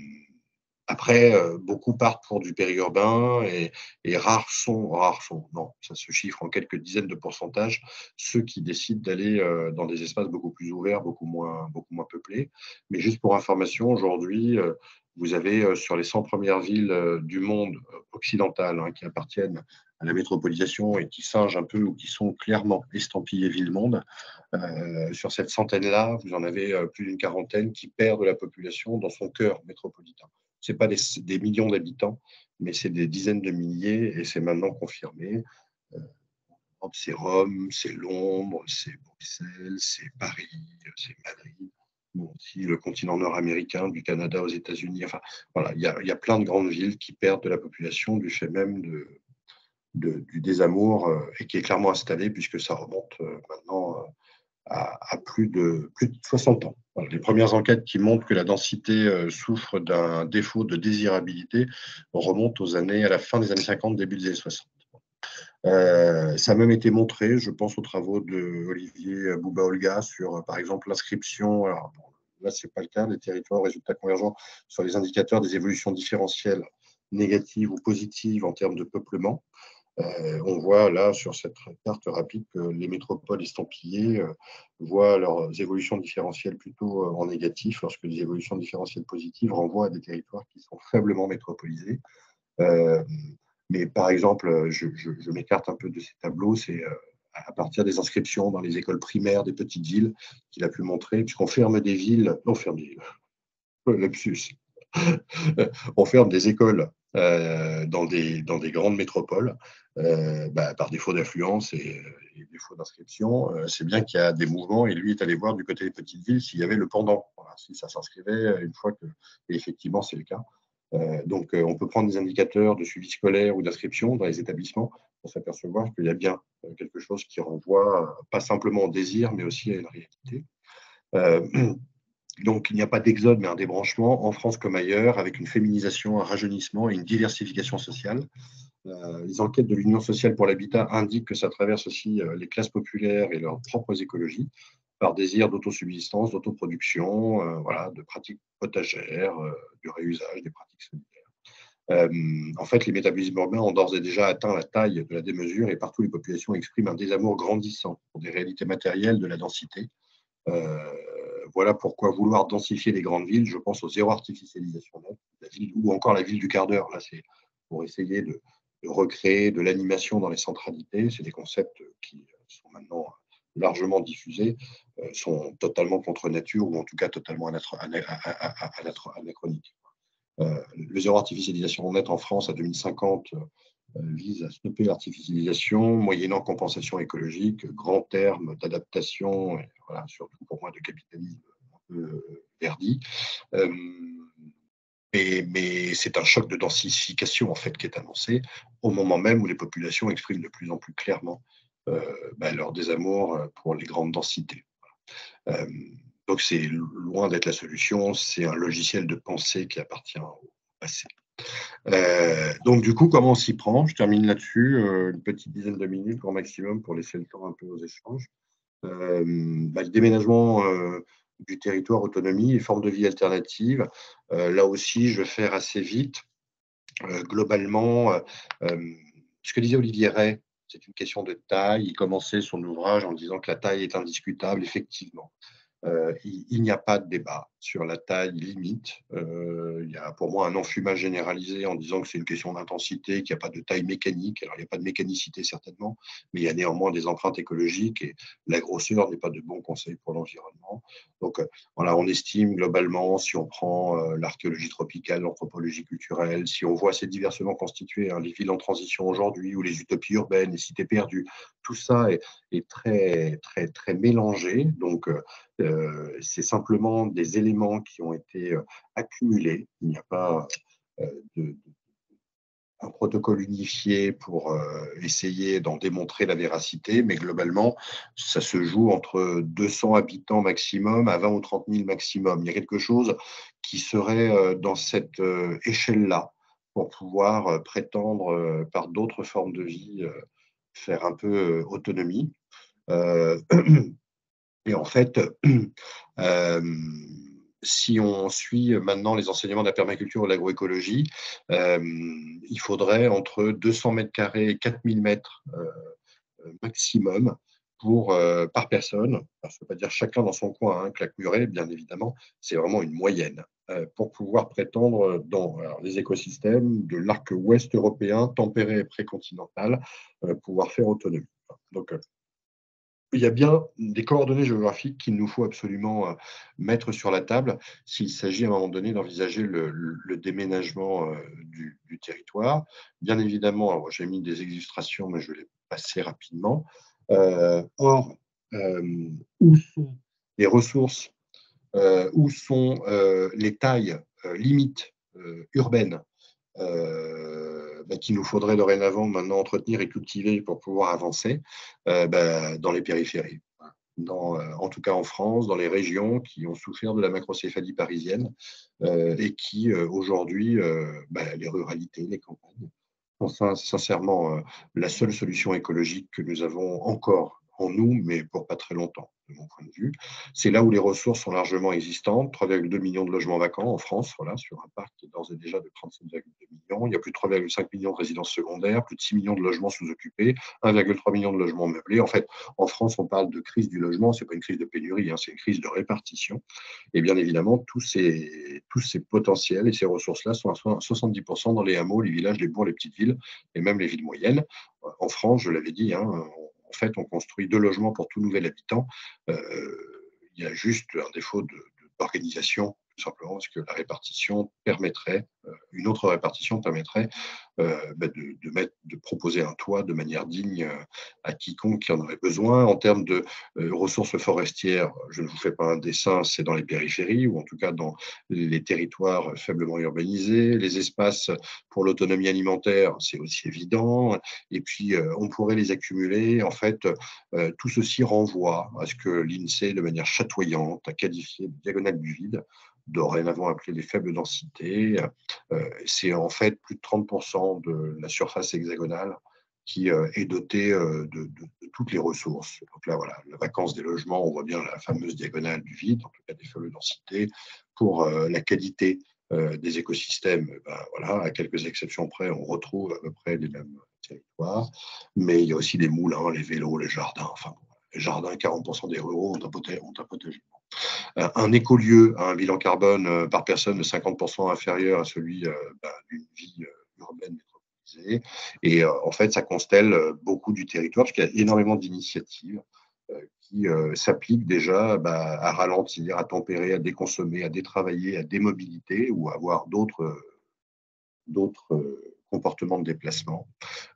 Speaker 1: Après, euh, beaucoup partent pour du périurbain et, et rares sont, rares sont, non, ça se chiffre en quelques dizaines de pourcentages, ceux qui décident d'aller euh, dans des espaces beaucoup plus ouverts, beaucoup moins, beaucoup moins peuplés. Mais juste pour information, aujourd'hui, euh, vous avez euh, sur les cent premières villes euh, du monde euh, occidental hein, qui appartiennent à la métropolisation et qui singent un peu ou qui sont clairement estampillées ville-monde. Euh, sur cette centaine-là, vous en avez euh, plus d'une quarantaine qui perdent de la population dans son cœur métropolitain. Ce n'est pas des, des millions d'habitants, mais c'est des dizaines de milliers et c'est maintenant confirmé. Euh, c'est Rome, c'est Londres, c'est Bruxelles, c'est Paris, c'est Madrid, bon, aussi le continent nord-américain, du Canada aux États-Unis. Enfin, voilà, il y a, y a plein de grandes villes qui perdent de la population du fait même de, de, du désamour euh, et qui est clairement installé puisque ça remonte euh, maintenant euh, à, à plus, de, plus de soixante ans. Voilà, les premières enquêtes qui montrent que la densité euh, souffre d'un défaut de désirabilité remontent aux années, à la fin des années cinquante, début des années soixante. Euh, ça a même été montré, je pense aux travaux de Olivier Bouba-Olga sur, par exemple, l'inscription, alors, bon, là, ce n'est pas le cas, des territoires aux résultats convergents sur les indicateurs des évolutions différentielles négatives ou positives en termes de peuplement. Euh, on voit là sur cette carte rapide que les métropoles estampillées euh, voient leurs évolutions différentielles plutôt euh, en négatif, lorsque les évolutions différentielles positives renvoient à des territoires qui sont faiblement métropolisés. Euh, mais par exemple, je, je, je m'écarte un peu de ces tableaux, c'est euh, à partir des inscriptions dans les écoles primaires des petites villes qu'il a pu montrer, puisqu'on ferme des villes, on ferme des lapsus, on ferme des écoles euh, dans, des, dans des grandes métropoles euh, bah, par défaut d'affluence et, et défaut d'inscription. Euh, c'est bien qu'il y a des mouvements et lui est allé voir du côté des petites villes s'il y avait le pendant, voilà, si ça s'inscrivait une fois que, et effectivement, c'est le cas. Euh, donc, euh, on peut prendre des indicateurs de suivi scolaire ou d'inscription dans les établissements pour s'apercevoir qu'il y a bien euh, quelque chose qui renvoie euh, pas simplement au désir, mais aussi à une réalité. Euh, Donc, il n'y a pas d'exode, mais un débranchement en France comme ailleurs, avec une féminisation, un rajeunissement et une diversification sociale. Euh, les enquêtes de l'Union sociale pour l'habitat indiquent que ça traverse aussi euh, les classes populaires et leurs propres écologies, par désir d'autosubsistance, d'autoproduction, euh, voilà, de pratiques potagères, euh, du réusage, des pratiques solidaires. Euh, en fait, les métabolismes urbains ont d'ores et déjà atteint la taille de la démesure et partout les populations expriment un désamour grandissant pour des réalités matérielles de la densité. Euh, voilà pourquoi vouloir densifier les grandes villes, je pense au zéro artificialisation nette, la ville, ou encore la ville du quart d'heure. Là, c'est pour essayer de, de recréer de l'animation dans les centralités. C'est des concepts qui sont maintenant largement diffusés, euh, sont totalement contre nature ou en tout cas totalement anachroniques. Euh, le zéro artificialisation nette en France à deux mille cinquante vise à stopper l'artificialisation, moyennant compensation écologique, grand terme d'adaptation, voilà, surtout pour moi de capitalisme un peu verdi. Euh, mais, mais c'est un choc de densification en fait qui est annoncé au moment même où les populations expriment de plus en plus clairement euh, bah, leur désamour pour les grandes densités. Euh, donc c'est loin d'être la solution, c'est un logiciel de pensée qui appartient au passé. Euh, donc, du coup, comment on s'y prend? Je termine là-dessus, euh, une petite dizaine de minutes au maximum pour laisser le temps un peu aux échanges. Euh, bah, le déménagement euh, du territoire, autonomie et forme de vie alternative. Euh, là aussi, je vais faire assez vite. Euh, globalement, euh, euh, ce que disait Olivier Ray, c'est une question de taille. Il commençait son ouvrage en disant que la taille est indiscutable, effectivement. Euh, il, il n'y a pas de débat sur la taille limite. Euh, il y a pour moi un enfumage généralisé en disant que c'est une question d'intensité, qu'il n'y a pas de taille mécanique. Alors, il n'y a pas de mécanicité certainement, mais il y a néanmoins des empreintes écologiques et la grosseur n'est pas de bon conseil pour l'environnement. Donc, euh, voilà, on estime globalement, si on prend euh, l'archéologie tropicale, l'anthropologie culturelle, si on voit assez diversement constituées hein, les villes en transition aujourd'hui ou les utopies urbaines, les cités perdues, tout ça est, est très, très, très mélangé. Donc, euh, Euh, c'est simplement des éléments qui ont été euh, accumulés. Il n'y a pas euh, de, de, un protocole unifié pour euh, essayer d'en démontrer la véracité, mais globalement, ça se joue entre deux cents habitants maximum à vingt ou trente mille maximum. Il y a quelque chose qui serait euh, dans cette euh, échelle-là pour pouvoir euh, prétendre euh, par d'autres formes de vie euh, faire un peu euh, autonomie. Euh, et en fait, euh, si on suit maintenant les enseignements de la permaculture ou de l'agroécologie, euh, il faudrait entre deux cents mètres carrés et quatre mille mètres euh, maximum pour, euh, par personne. Alors, ça ne veut pas dire chacun dans son coin, hein, claque-muret, bien évidemment, c'est vraiment une moyenne euh, pour pouvoir prétendre dans alors, les écosystèmes de l'arc ouest européen, tempéré et précontinental, euh, pouvoir faire autonomie. Donc, euh, il y a bien des coordonnées géographiques qu'il nous faut absolument euh, mettre sur la table s'il s'agit à un moment donné d'envisager le, le- le déménagement euh, du, du territoire. Bien évidemment, alors, j'ai mis des illustrations, mais je vais les passer rapidement. Euh, or, euh, où sont les ressources, euh, où sont euh, les tailles euh, limites euh, urbaines euh, bah, qu'il nous faudrait dorénavant maintenant entretenir et cultiver pour pouvoir avancer euh, bah, dans les périphéries. Dans, euh, en tout cas en France, dans les régions qui ont souffert de la macrocéphalie parisienne euh, et qui euh, aujourd'hui, euh, bah, les ruralités, les campagnes, sont sincèrement euh, la seule solution écologique que nous avons encore en nous, mais pour pas très longtemps, de mon point de vue. C'est là où les ressources sont largement existantes. trois virgule deux millions de logements vacants en France, voilà, sur un parc qui est d'ores et déjà de trente-sept virgule deux millions. Il y a plus de trois virgule cinq millions de résidences secondaires, plus de six millions de logements sous-occupés, un virgule trois million de logements meublés. En fait, en France, on parle de crise du logement, ce n'est pas une crise de pénurie, hein, c'est une crise de répartition. Et bien évidemment, tous ces, tous ces potentiels et ces ressources-là sont à soixante-dix pour cent dans les hameaux, les villages, les bourgs, les petites villes et même les villes moyennes. En France, je l'avais dit, hein, en fait, on construit deux logements pour tout nouvel habitant. Euh, il y a juste un défaut de, de, d'organisation, tout simplement, parce que la répartition permettrait, euh, une autre répartition permettrait euh, bah de, de, mettre, de proposer un toit de manière digne euh, à quiconque qui en aurait besoin. En termes de euh, ressources forestières, je ne vous fais pas un dessin, c'est dans les périphéries, ou en tout cas dans les territoires faiblement urbanisés. Les espaces pour l'autonomie alimentaire, c'est aussi évident. Et puis, euh, on pourrait les accumuler. En fait, euh, tout ceci renvoie à ce que l'INSEE, de manière chatoyante, a qualifié de diagonale du vide, dorénavant appelé les faibles densités. Euh, c'est en fait plus de trente pour cent de la surface hexagonale qui euh, est dotée euh, de, de, de, toutes les ressources. Donc là, voilà, la vacance des logements, on voit bien la fameuse diagonale du vide, en tout cas des faibles densités. Pour euh, la qualité euh, des écosystèmes, ben, voilà, à quelques exceptions près, on retrouve à peu près les mêmes territoires. Mais il y a aussi les moulins, les vélos, les jardins. Enfin, les jardins, quarante pour cent des ruraux ont un potager. Ont un potager. Un écolieu a un bilan carbone euh, par personne de cinquante pour cent inférieur à celui euh, bah, d'une vie euh, urbaine métropolisée. Et euh, en fait, ça constelle euh, beaucoup du territoire, parce qu'il y a énormément d'initiatives euh, qui euh, s'appliquent déjà bah, à ralentir, à tempérer, à déconsommer, à détravailler, à démobiliter ou à avoir d'autres d'autres euh, comportements de déplacement.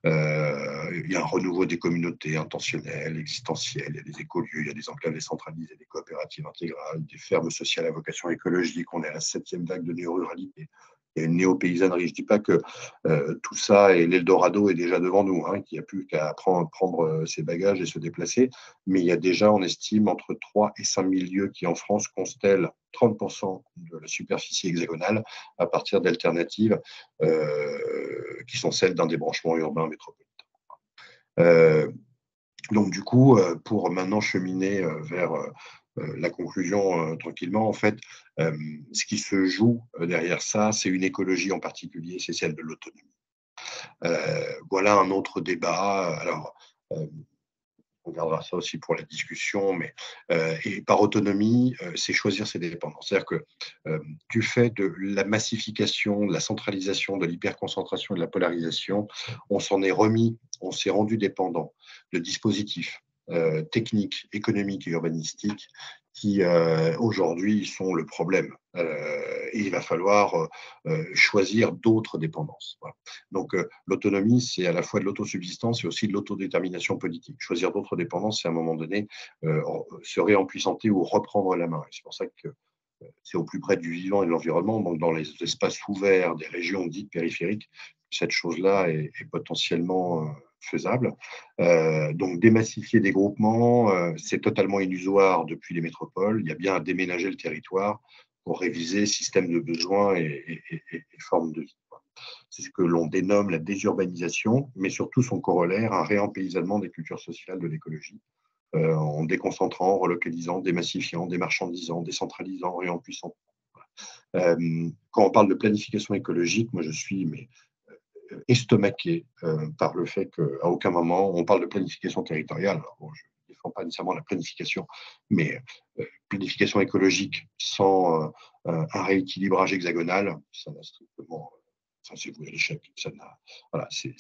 Speaker 1: Euh, il y a un renouveau des communautés intentionnelles, existentielles, il y a des écolieux, il y a des enclaves décentralisées, des coopératives intégrales, des fermes sociales à vocation écologique. On est à la septième vague de néo-ruralité. Il y a une néo-paysannerie. Je ne dis pas que euh, tout ça et l'Eldorado est déjà devant nous, hein, qu'il n'y a plus qu'à prendre, prendre ses bagages et se déplacer. Mais il y a déjà, on estime, entre trois et cinq mille lieux qui, en France, constellent trente pour cent de la superficie hexagonale à partir d'alternatives euh, qui sont celles d'un débranchement urbain métropolitain. Euh, donc, du coup, euh, pour maintenant cheminer euh, vers euh, la conclusion euh, tranquillement, en fait, euh, ce qui se joue euh, derrière ça, c'est une écologie en particulier, c'est celle de l'autonomie. Euh, voilà un autre débat. Alors, euh, on gardera ça aussi pour la discussion, mais euh, et par autonomie, euh, c'est choisir ses dépendances. C'est-à-dire que euh, du fait de la massification, de la centralisation, de l'hyperconcentration et de la polarisation, on s'en est remis, on s'est rendu dépendant de dispositifs euh, techniques, économiques et urbanistiques qui euh, aujourd'hui sont le problème. Euh, et il va falloir euh, choisir d'autres dépendances. Voilà. Donc euh, l'autonomie, c'est à la fois de l'autosubsistance et aussi de l'autodétermination politique. Choisir d'autres dépendances, c'est à un moment donné euh, se réempuissanter ou reprendre la main. Et c'est pour ça que euh, c'est au plus près du vivant et de l'environnement, donc dans les espaces ouverts des régions dites périphériques, cette chose-là est, est potentiellement euh, faisable. Euh, donc démassifier des groupements, euh, c'est totalement illusoire depuis les métropoles. Il y a bien à déménager le territoire pour réviser système de besoins et, et, et, et formes de vie. C'est ce que l'on dénomme la désurbanisation, mais surtout son corollaire, un réempaysement des cultures sociales de l'écologie, euh, en déconcentrant, relocalisant, démassifiant, démarchandisant, décentralisant, réempuissant. Euh, quand on parle de planification écologique, moi je suis mais, euh, estomaqué euh, par le fait qu'à aucun moment on parle de planification territoriale. Alors, bon, je ne défends pas nécessairement la planification, mais euh, planification écologique sans euh, un rééquilibrage hexagonal, ça n'a strictement. Ça, c'est voué à l'échec. Ça n'a. Voilà, c'est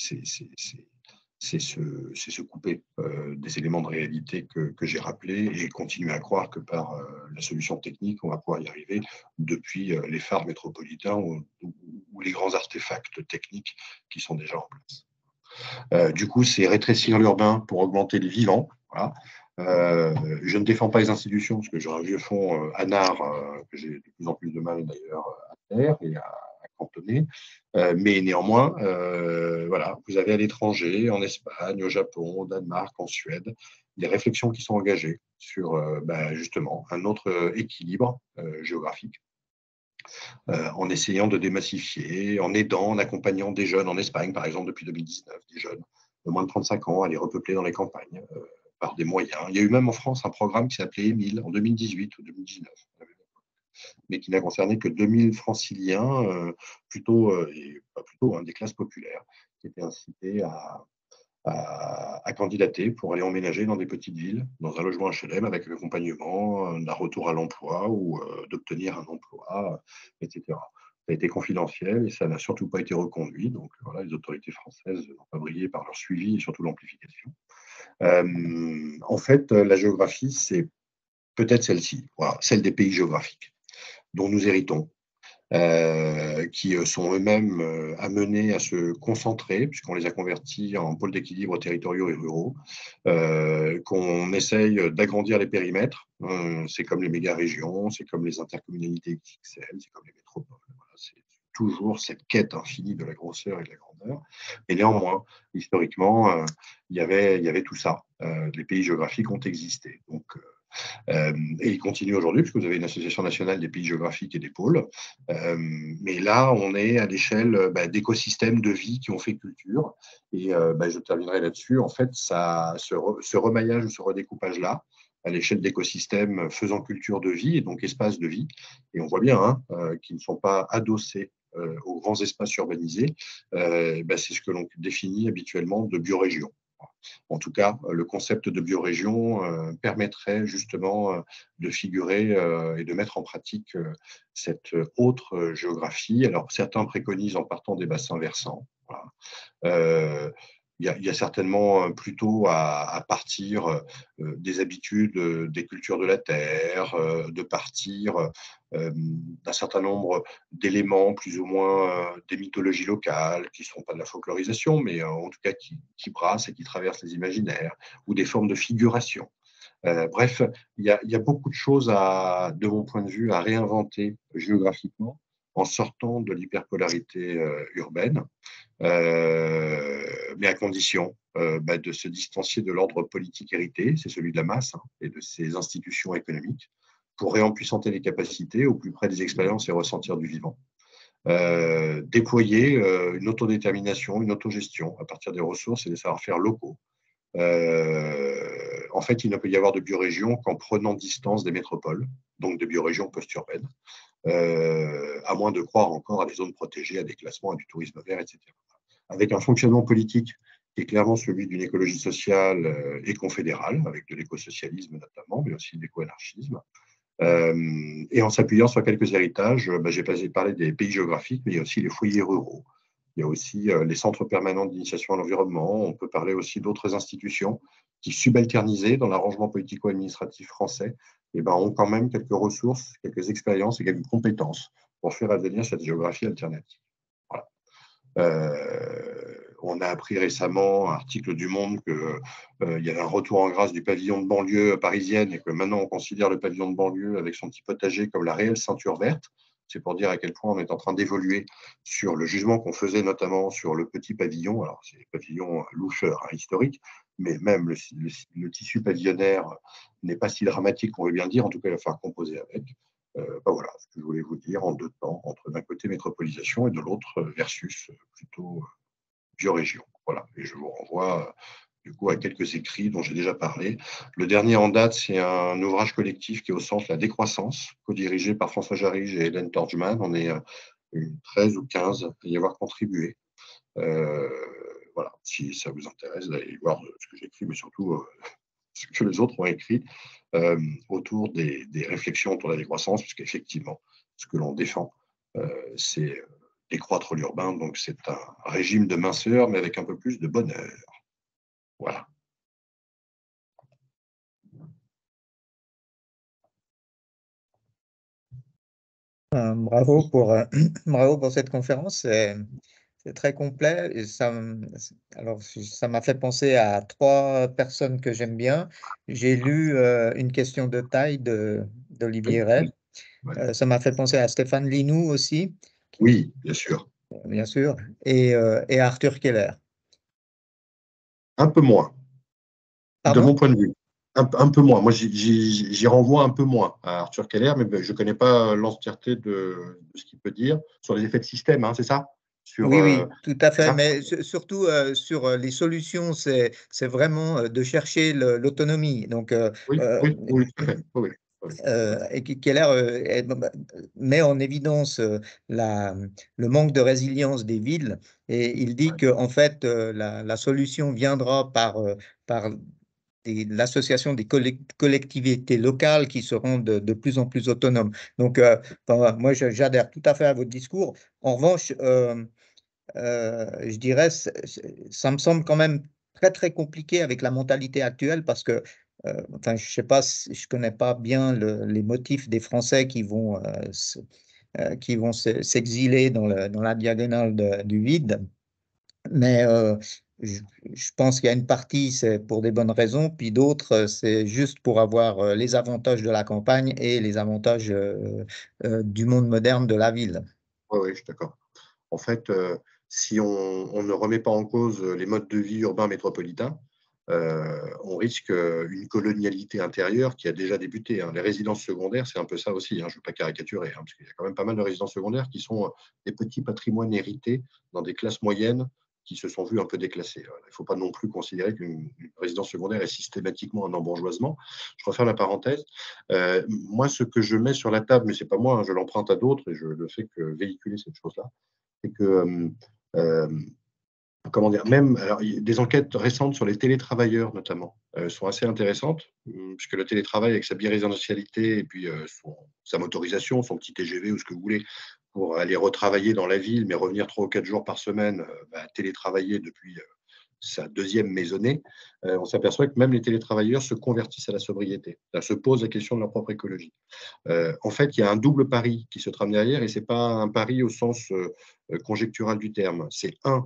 Speaker 1: c'est se, se, couper euh, des éléments de réalité que, que j'ai rappelés et continuer à croire que par euh, la solution technique, on va pouvoir y arriver depuis euh, les phares métropolitains ou, ou, ou, les grands artefacts techniques qui sont déjà en place. Euh, du coup, c'est rétrécir l'urbain pour augmenter les vivants. Voilà. Euh, je ne défends pas les institutions parce que j'ai un vieux fonds euh, anard euh, que j'ai de plus en plus de mal d'ailleurs à faire et à, à cantonner. Euh, mais néanmoins, euh, voilà, vous avez à l'étranger, en Espagne, au Japon, au Danemark, en Suède, des réflexions qui sont engagées sur euh, ben, justement un autre équilibre euh, géographique. Euh, en essayant de démassifier, en aidant, en accompagnant des jeunes en Espagne, par exemple, depuis deux mille dix-neuf, des jeunes de moins de trente-cinq ans à les repeupler dans les campagnes euh, par des moyens. Il y a eu même en France un programme qui s'appelait Émile en deux mille dix-huit ou deux mille dix-neuf, mais qui n'a concerné que deux mille franciliens, euh, plutôt, euh, et pas plutôt, hein, des classes populaires, qui étaient incités à, à, à candidater pour aller emménager dans des petites villes, dans un logement H L M avec l'accompagnement d'un retour à l'emploi ou euh, d'obtenir un emploi, et cetera. Ça a été confidentiel et ça n'a surtout pas été reconduit. Donc voilà, les autorités françaises n'ont pas brillé par leur suivi et surtout l'amplification. Euh, en fait, la géographie, c'est peut-être celle-ci, voilà, celle des pays géographiques dont nous héritons, euh, qui sont eux-mêmes euh, amenés à se concentrer, puisqu'on les a convertis en pôles d'équilibre territoriaux et ruraux, euh, qu'on essaye d'agrandir les périmètres. Euh, c'est comme les méga-régions, c'est comme les intercommunalités X X L, c'est comme les métropoles. Voilà, c'est toujours cette quête infinie de la grosseur et de la grandeur. Et néanmoins, historiquement, euh, il y avait, il y avait tout ça. Euh, les pays géographiques ont existé. Donc, euh, euh, et il continue aujourd'hui, puisque vous avez une association nationale des pays géographiques et des pôles. Euh, mais là, on est à l'échelle bah, d'écosystèmes de vie qui ont fait culture. Et euh, bah, je terminerai là-dessus. En fait, ça, ce, re, ce remaillage ou ce redécoupage-là, à l'échelle d'écosystèmes faisant culture de vie et donc espace de vie, et on voit bien hein, euh, qu'ils ne sont pas adossés euh, aux grands espaces urbanisés, euh, bah, c'est ce que l'on définit habituellement de biorégion. En tout cas, le concept de biorégion euh, permettrait justement euh, de figurer euh, et de mettre en pratique euh, cette autre euh, géographie. Alors, certains préconisent en partant des bassins versants. Voilà. Euh, il y, a, il y a certainement plutôt à, à partir euh, des habitudes, euh, des cultures de la terre, euh, de partir euh, d'un certain nombre d'éléments, plus ou moins euh, des mythologies locales, qui ne sont pas de la folklorisation, mais euh, en tout cas qui, qui brassent et qui traversent les imaginaires, ou des formes de figuration. Euh, bref, il y, a, il y a beaucoup de choses, à, de mon point de vue, à réinventer géographiquement en sortant de l'hyperpolarité euh, urbaine. Euh, mais à condition euh, bah, de se distancier de l'ordre politique hérité, c'est celui de la masse, hein, et de ses institutions économiques, pour réempuissanter les capacités au plus près des expériences et ressentir du vivant. Euh, déployer euh, une autodétermination, une autogestion à partir des ressources et des savoir-faire locaux. Euh, en fait, il ne peut y avoir de biorégion qu'en prenant distance des métropoles, donc de biorégions post-urbaines, euh, à moins de croire encore à des zones protégées, à des classements, à du tourisme vert, et cetera. Avec un fonctionnement politique qui est clairement celui d'une écologie sociale euh, et confédérale, avec de l'écosocialisme notamment, mais aussi de l'éco-anarchisme. Euh, et en s'appuyant sur quelques héritages, bah, j'ai parlé des pays géographiques, mais il y a aussi les foyers ruraux. Il y a aussi euh, les centres permanents d'initiation à l'environnement. On peut parler aussi d'autres institutions qui, subalternisées dans l'arrangement politico-administratif français, eh ben, ont quand même quelques ressources, quelques expériences et quelques compétences pour faire advenir cette géographie alternative. Voilà. Euh, on a appris récemment, un article du Monde, qu'il euh, y avait un retour en grâce du pavillon de banlieue parisienne et que maintenant on considère le pavillon de banlieue avec son petit potager comme la réelle ceinture verte. C'est pour dire à quel point on est en train d'évoluer sur le jugement qu'on faisait notamment sur le petit pavillon. Alors, c'est le pavillon loucheur, hein, historique, mais même le, le, le tissu pavillonnaire n'est pas si dramatique qu'on veut bien dire. En tout cas, il va falloir composer avec. Euh, ben voilà ce que je voulais vous dire en deux temps, entre d'un côté métropolisation et de l'autre versus plutôt biorégion. Voilà, et je vous renvoie du coup à quelques écrits dont j'ai déjà parlé. Le dernier en date, c'est un ouvrage collectif qui est au centre La Décroissance, co-dirigé par François Jarige et Hélène Torgman. On est une treize ou quinze à y avoir contribué. Euh, voilà, si ça vous intéresse d'aller voir ce que j'écris, mais surtout euh, ce que les autres ont écrit euh, autour des, des, réflexions autour de la décroissance, puisqu'effectivement, ce que l'on défend, euh, c'est décroître l'urbain, donc c'est un régime de minceur, mais avec un peu plus de bonheur. Voilà.
Speaker 2: Euh, bravo pour, euh, bravo pour cette conférence, c'est c'est très complet. Et ça, m- alors, ça m'a fait penser à trois personnes que j'aime bien. J'ai lu euh, Une question de taille de d'Olivier
Speaker 1: Oui,
Speaker 2: Rey.
Speaker 1: oui, ouais.
Speaker 2: Euh, ça m'a fait penser à Stéphane Linou aussi, qui,
Speaker 1: Oui, bien sûr.
Speaker 2: bien sûr, et, euh, et Arthur Keller.
Speaker 1: Un peu moins, de
Speaker 2: Pardon?
Speaker 1: mon point de vue. Un, un peu moins. Moi, j'y renvoie un peu moins à Arthur Keller, mais ben, je ne connais pas l'entièreté de, de, ce qu'il peut dire sur les effets de système, hein, c'est ça sur,
Speaker 2: Oui,
Speaker 1: euh,
Speaker 2: oui, tout à fait.
Speaker 1: ça
Speaker 2: Mais su- surtout euh, sur euh, les solutions, c'est c'est vraiment euh, de chercher le- l'autonomie. Donc, euh,
Speaker 1: Oui,
Speaker 2: euh,
Speaker 1: oui, oui, tout à fait. Oui, oui,
Speaker 2: euh,
Speaker 1: oui.
Speaker 2: et qui, qui a l'air, euh, est- met en évidence euh, la, le manque de résilience des villes. Et il dit
Speaker 1: Ouais,
Speaker 2: que en fait, euh, la, la solution viendra par, euh, par des- l'association des collec- collectivités locales qui seront de, de plus en plus autonomes. Donc, euh, enfin, moi, je- j'adhère tout à fait à votre discours. En revanche, euh, euh, je dirais, c'est- c'est- ça me semble quand même très très compliqué avec la mentalité actuelle parce que, euh, enfin, je sais pas, si- je connais pas bien le- les motifs des Français qui vont, euh, se- euh, qui vont se- s'exiler dans, le- dans la diagonale de- du vide, mais euh, je, je pense qu'il y a une partie c'est pour des bonnes raisons, puis d'autres euh, c'est juste pour avoir euh, les avantages de la campagne et les avantages euh, euh, du monde moderne de la ville.
Speaker 1: oui, oui, je suis d'accord. En fait, euh, si on, on, ne remet pas en cause les modes de vie urbains métropolitains, euh, on risque une colonialité intérieure qui a déjà débuté. Hein. Les résidences secondaires, c'est un peu ça aussi. Hein. Je ne veux pas caricaturer, hein, parce qu'il y a quand même pas mal de résidences secondaires qui sont des petits patrimoines hérités dans des classes moyennes qui se sont vues un peu déclassées. Il ne faut pas non plus considérer qu'une résidence secondaire est systématiquement un embourgeoisement. Je referme la parenthèse. Euh, moi, ce que je mets sur la table, mais ce n'est pas moi, hein, je l'emprunte à d'autres et je ne fais que véhiculer cette chose-là, c'est que, euh, euh, comment dire, même alors, des enquêtes récentes sur les télétravailleurs notamment euh, sont assez intéressantes, euh, puisque le télétravail avec sa birésidentialité et puis euh, son, sa motorisation, son petit T G V ou ce que vous voulez, pour aller retravailler dans la ville, mais revenir trois ou quatre jours par semaine, euh, bah, télétravailler depuis euh, sa deuxième maisonnée, euh, on s'aperçoit que même les télétravailleurs se convertissent à la sobriété, ça se pose la question de leur propre écologie. Euh, en fait, il y a un double pari qui se trame derrière, et ce n'est pas un pari au sens euh, conjectural du terme. C'est un,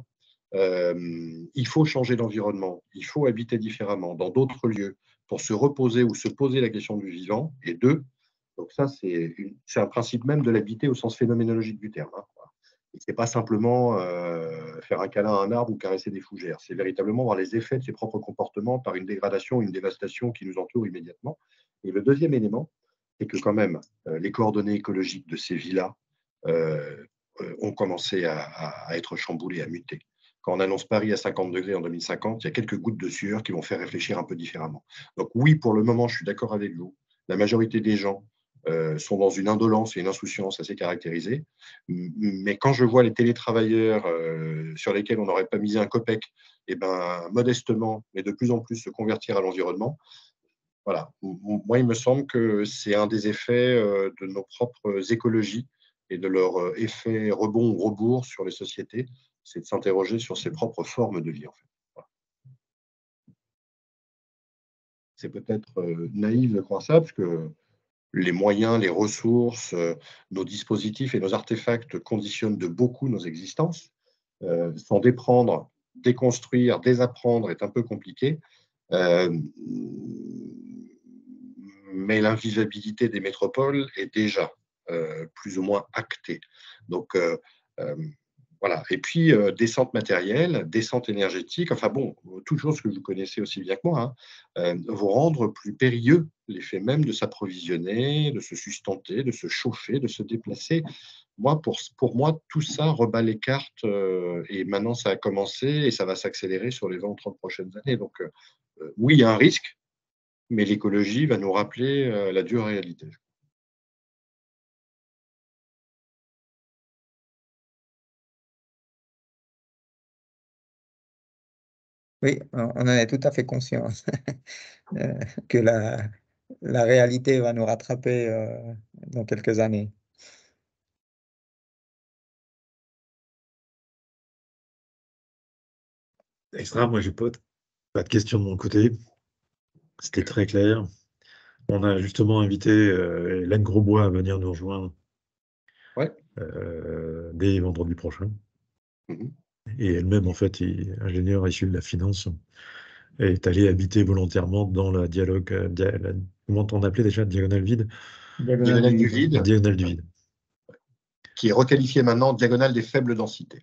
Speaker 1: euh, il faut changer d'environnement, il faut habiter différemment dans d'autres lieux pour se reposer ou se poser la question du vivant. Et deux, donc ça, c'est un principe même de l'habiter au sens phénoménologique du terme. Hein. Ce n'est pas simplement euh, faire un câlin à un arbre ou caresser des fougères. C'est véritablement voir les effets de ses propres comportements par une dégradation, une dévastation qui nous entoure immédiatement. Et le deuxième élément, c'est que quand même, euh, les coordonnées écologiques de ces villas euh, euh, ont commencé à, à, à être chamboulées, à muter. Quand on annonce Paris à cinquante degrés en deux mille cinquante, il y a quelques gouttes de sueur qui vont faire réfléchir un peu différemment. Donc oui, pour le moment, je suis d'accord avec vous. La majorité des gens euh, sont dans une indolence et une insouciance assez caractérisées. Mais quand je vois les télétravailleurs euh, sur lesquels on n'aurait pas misé un copec, et eh ben, modestement, mais de plus en plus se convertir à l'environnement, voilà. Moi, il me semble que c'est un des effets euh, de nos propres écologies et de leur euh, effet rebond ou rebours sur les sociétés, c'est de s'interroger sur ses propres formes de vie. En fait. Voilà. C'est peut-être euh, naïf de croire ça, parce que les moyens, les ressources, euh, nos dispositifs et nos artefacts conditionnent de beaucoup nos existences. Euh, s'en déprendre, déconstruire, désapprendre est un peu compliqué. Euh, mais l'invivabilité des métropoles est déjà euh, plus ou moins actée. Donc, euh, euh, voilà. Et puis, euh, descente matérielle, descente énergétique, enfin bon, toutes choses que vous connaissez aussi bien que moi, hein, euh, vous rendre plus périlleux l'effet même de s'approvisionner, de se sustenter, de se chauffer, de se déplacer. Moi, pour, pour moi, tout ça rebat les cartes euh, et maintenant, ça a commencé et ça va s'accélérer sur les vingt ou trente prochaines années. Donc, euh, oui, il y a un risque, mais l'écologie va nous rappeler euh, la dure réalité.
Speaker 2: Oui, on on en est tout à fait conscient euh, que la, la réalité va nous rattraper euh, dans quelques années.
Speaker 3: Extra, moi, j'ai pas, pas de questions de mon côté. C'était très clair. On a justement invité euh, Hélène Grosbois à venir nous rejoindre
Speaker 1: Ouais.
Speaker 3: euh, dès vendredi prochain.
Speaker 1: Mm-hmm.
Speaker 3: Et elle-même, en fait, est ingénieure issue de la finance, est allée habiter volontairement dans la dialogue, euh, dia- la- comment on appelait déjà, diagonale vide?
Speaker 2: Diagonale
Speaker 1: Diagonale
Speaker 2: du
Speaker 1: du
Speaker 2: vide.
Speaker 1: vide,
Speaker 3: Diagonale du vide.
Speaker 1: qui est requalifiée maintenant diagonale des faibles densités.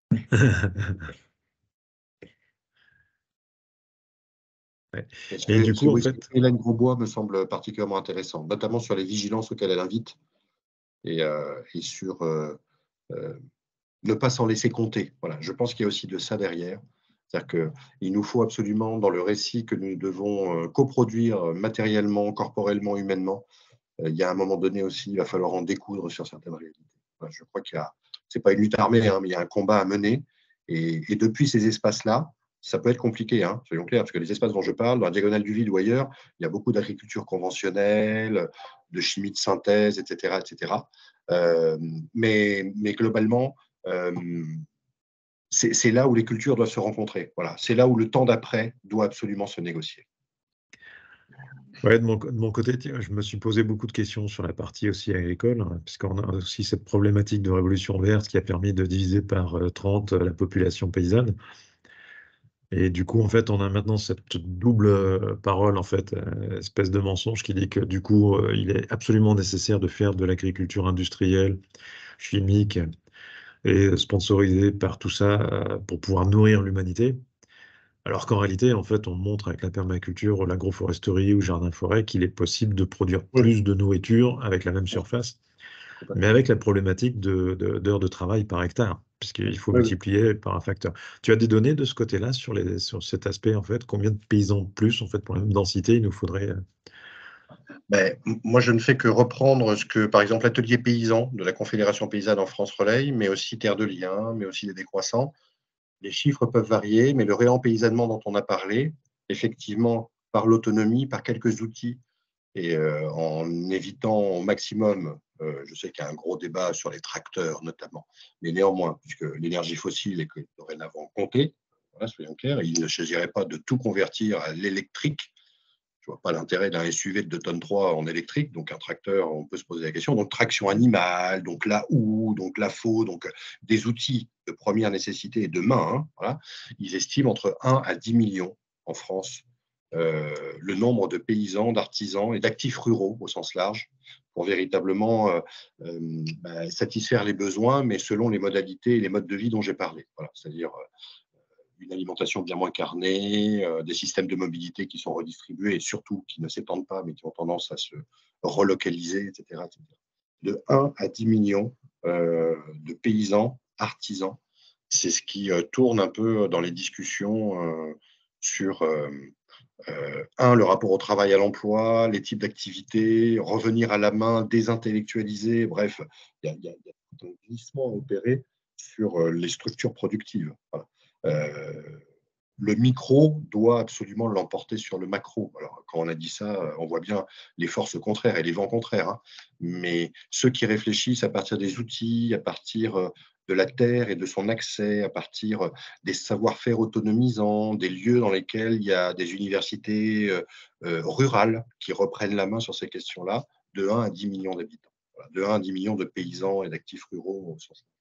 Speaker 3: Ouais.
Speaker 1: Et ce
Speaker 3: Et
Speaker 1: que,
Speaker 3: du
Speaker 1: ce
Speaker 3: coup, en
Speaker 1: que
Speaker 3: fait,
Speaker 1: Hélène Grosbois me semble particulièrement intéressant, notamment sur les vigilances auxquelles elle invite et, euh, et sur euh, euh, ne pas s'en laisser compter. Voilà, je pense qu'il y a aussi de ça derrière. C'est-à-dire qu'il nous faut absolument, dans le récit que nous devons euh, coproduire matériellement, corporellement, humainement, euh, il y a un moment donné aussi, il va falloir en découdre sur certaines réalités. Voilà, je crois qu'il y a, c'est pas une lutte armée, hein, mais il y a un combat à mener. Et, et depuis ces espaces-là, ça peut être compliqué, hein, soyons clairs, parce que les espaces dont je parle, dans la diagonale du vide ou ailleurs, il y a beaucoup d'agriculture conventionnelle, de chimie de synthèse, et cetera, et cetera. Euh, mais, mais globalement, euh, c'est là où les cultures doivent se rencontrer. Voilà, c'est là où le temps d'après doit absolument se négocier.
Speaker 3: ouais, de mon, de mon côté, tiens, je me suis posé beaucoup de questions sur la partie aussi agricole, hein, puisqu'on a aussi cette problématique de révolution verte qui a permis de diviser par euh, trente euh, la population paysanne. Et du coup, en fait, on a maintenant cette double euh, parole, en fait, euh, espèce de mensonge qui dit que du coup, euh, il est absolument nécessaire de faire de l'agriculture industrielle, chimique et sponsorisée par tout ça euh, pour pouvoir nourrir l'humanité. Alors qu'en réalité, en fait, on montre avec la permaculture, ou l'agroforesterie ou jardin-forêt qu'il est possible de produire
Speaker 1: Oui.
Speaker 3: plus de nourriture avec la même surface, mais avec la problématique de, de- d'heures de travail par hectare, puisqu'il faut
Speaker 1: Oui, oui.
Speaker 3: multiplier par un facteur. Tu as des données de ce côté-là sur les, sur cet aspect, en fait, combien de paysans de plus, en fait, pour la même densité, il nous faudrait. euh,
Speaker 1: Ben, moi, je ne fais que reprendre ce que, par exemple, l'atelier paysan de la Confédération paysanne en France relaye, mais aussi Terre de Liens, mais aussi les décroissants. Les chiffres peuvent varier, mais le réempaysannement dont on a parlé, effectivement, par l'autonomie, par quelques outils, et euh, en évitant au maximum, euh, je sais qu'il y a un gros débat sur les tracteurs notamment, mais néanmoins, puisque l'énergie fossile est dorénavant comptée, voilà, soyons clairs, il ne s'agirait pas de tout convertir à l'électrique. Je ne vois pas l'intérêt d'un S U V de deux tonnes trois en électrique, donc un tracteur, on peut se poser la question. Donc traction animale, donc la houe, donc la faux, donc des outils de première nécessité et de main, hein, voilà. Ils estiment entre un à dix millions en France euh, le nombre de paysans, d'artisans et d'actifs ruraux au sens large pour véritablement euh, euh, bah, satisfaire les besoins, mais selon les modalités et les modes de vie dont j'ai parlé. Voilà, c'est-à-dire euh, une alimentation bien moins carnée, euh, des systèmes de mobilité qui sont redistribués et surtout qui ne s'étendent pas, mais qui ont tendance à se relocaliser, et cetera, et cetera. De un à dix millions euh, de paysans, artisans, c'est ce qui euh, tourne un peu dans les discussions euh, sur, euh, euh, un, le rapport au travail, à l'emploi, les types d'activités, revenir à la main, désintellectualiser, bref, il y a, y a, y a un glissement à opérer sur euh, les structures productives. Voilà. Euh, le micro doit absolument l'emporter sur le macro. Alors, quand on a dit ça, on voit bien les forces contraires et les vents contraires. Hein. Mais ceux qui réfléchissent à partir des outils, à partir de la terre et de son accès, à partir des savoir-faire autonomisants, des lieux dans lesquels il y a des universités euh, euh, rurales qui reprennent la main sur ces questions-là, de un à dix millions d'habitants. Voilà, de un à dix millions de paysans et d'actifs ruraux.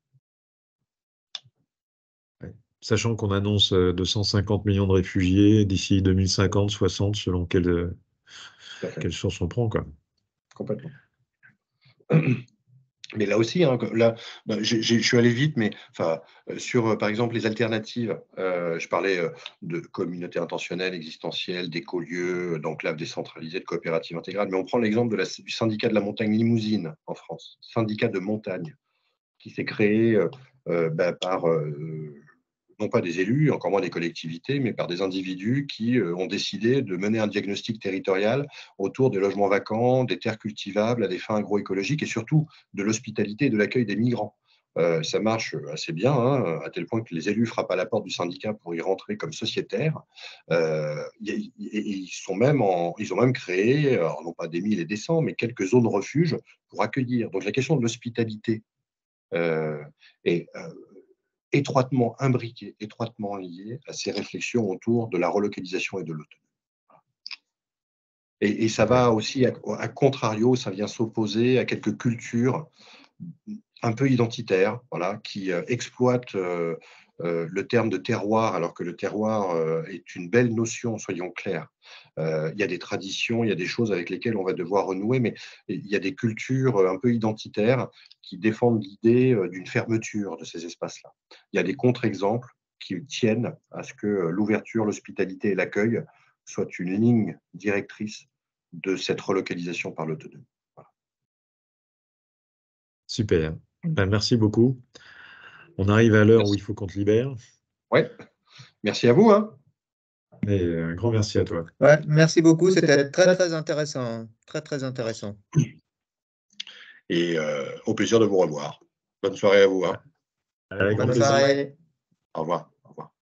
Speaker 3: ouais. Sachant qu'on annonce euh, deux cent cinquante millions de réfugiés d'ici deux mille cinquante, soixante, selon quelle,
Speaker 1: Tout à fait.
Speaker 3: quelle source on prend, quoi.
Speaker 1: Complètement. Mais là aussi, hein, là, je suis allé vite, mais enfin, sur, euh, par exemple, les alternatives, euh, je parlais euh, de communauté intentionnelle, existentielle, d'écolieux, d'enclave décentralisée, de coopérative intégrale, mais on prend l'exemple de la, du syndicat de la montagne Limousine en France, syndicat de montagne, qui s'est créé euh, euh, bah, par, euh, non pas des élus, encore moins des collectivités, mais par des individus qui euh, ont décidé de mener un diagnostic territorial autour des logements vacants, des terres cultivables à des fins agroécologiques et surtout de l'hospitalité et de l'accueil des migrants. Euh, ça marche assez bien, hein, à tel point que les élus frappent à la porte du syndicat pour y rentrer comme sociétaires. Euh, et, et ils, sont même en, ils ont même créé, alors non pas des mille et des cents, mais quelques zones refuges pour accueillir. Donc la question de l'hospitalité euh, est euh, étroitement imbriqué, étroitement lié à ces réflexions autour de la relocalisation et de l'autonomie. Et, et ça va aussi, à, à contrario, ça vient s'opposer à quelques cultures un peu identitaires, voilà, qui euh, exploitent euh, euh, le terme de terroir, alors que le terroir euh, est une belle notion, soyons clairs. Euh, il y a des traditions, il y a des choses avec lesquelles on va devoir renouer, mais il y a des cultures un peu identitaires qui défendent l'idée d'une fermeture de ces espaces-là. Il y a des contre-exemples qui tiennent à ce que l'ouverture, l'hospitalité et l'accueil soient une ligne directrice de cette relocalisation par l'autonomie. Voilà.
Speaker 3: Super. Ben, merci beaucoup. On arrive à l'heure où il faut qu'on te libère.
Speaker 1: Oui, merci à vous. Hein.
Speaker 3: Et un grand merci à toi.
Speaker 2: Ouais, merci beaucoup, c'était très très intéressant. Très très intéressant.
Speaker 1: Et euh, au plaisir de vous revoir. Bonne soirée à vous. Hein.
Speaker 3: Avec
Speaker 2: Bonne soirée.
Speaker 1: Au revoir.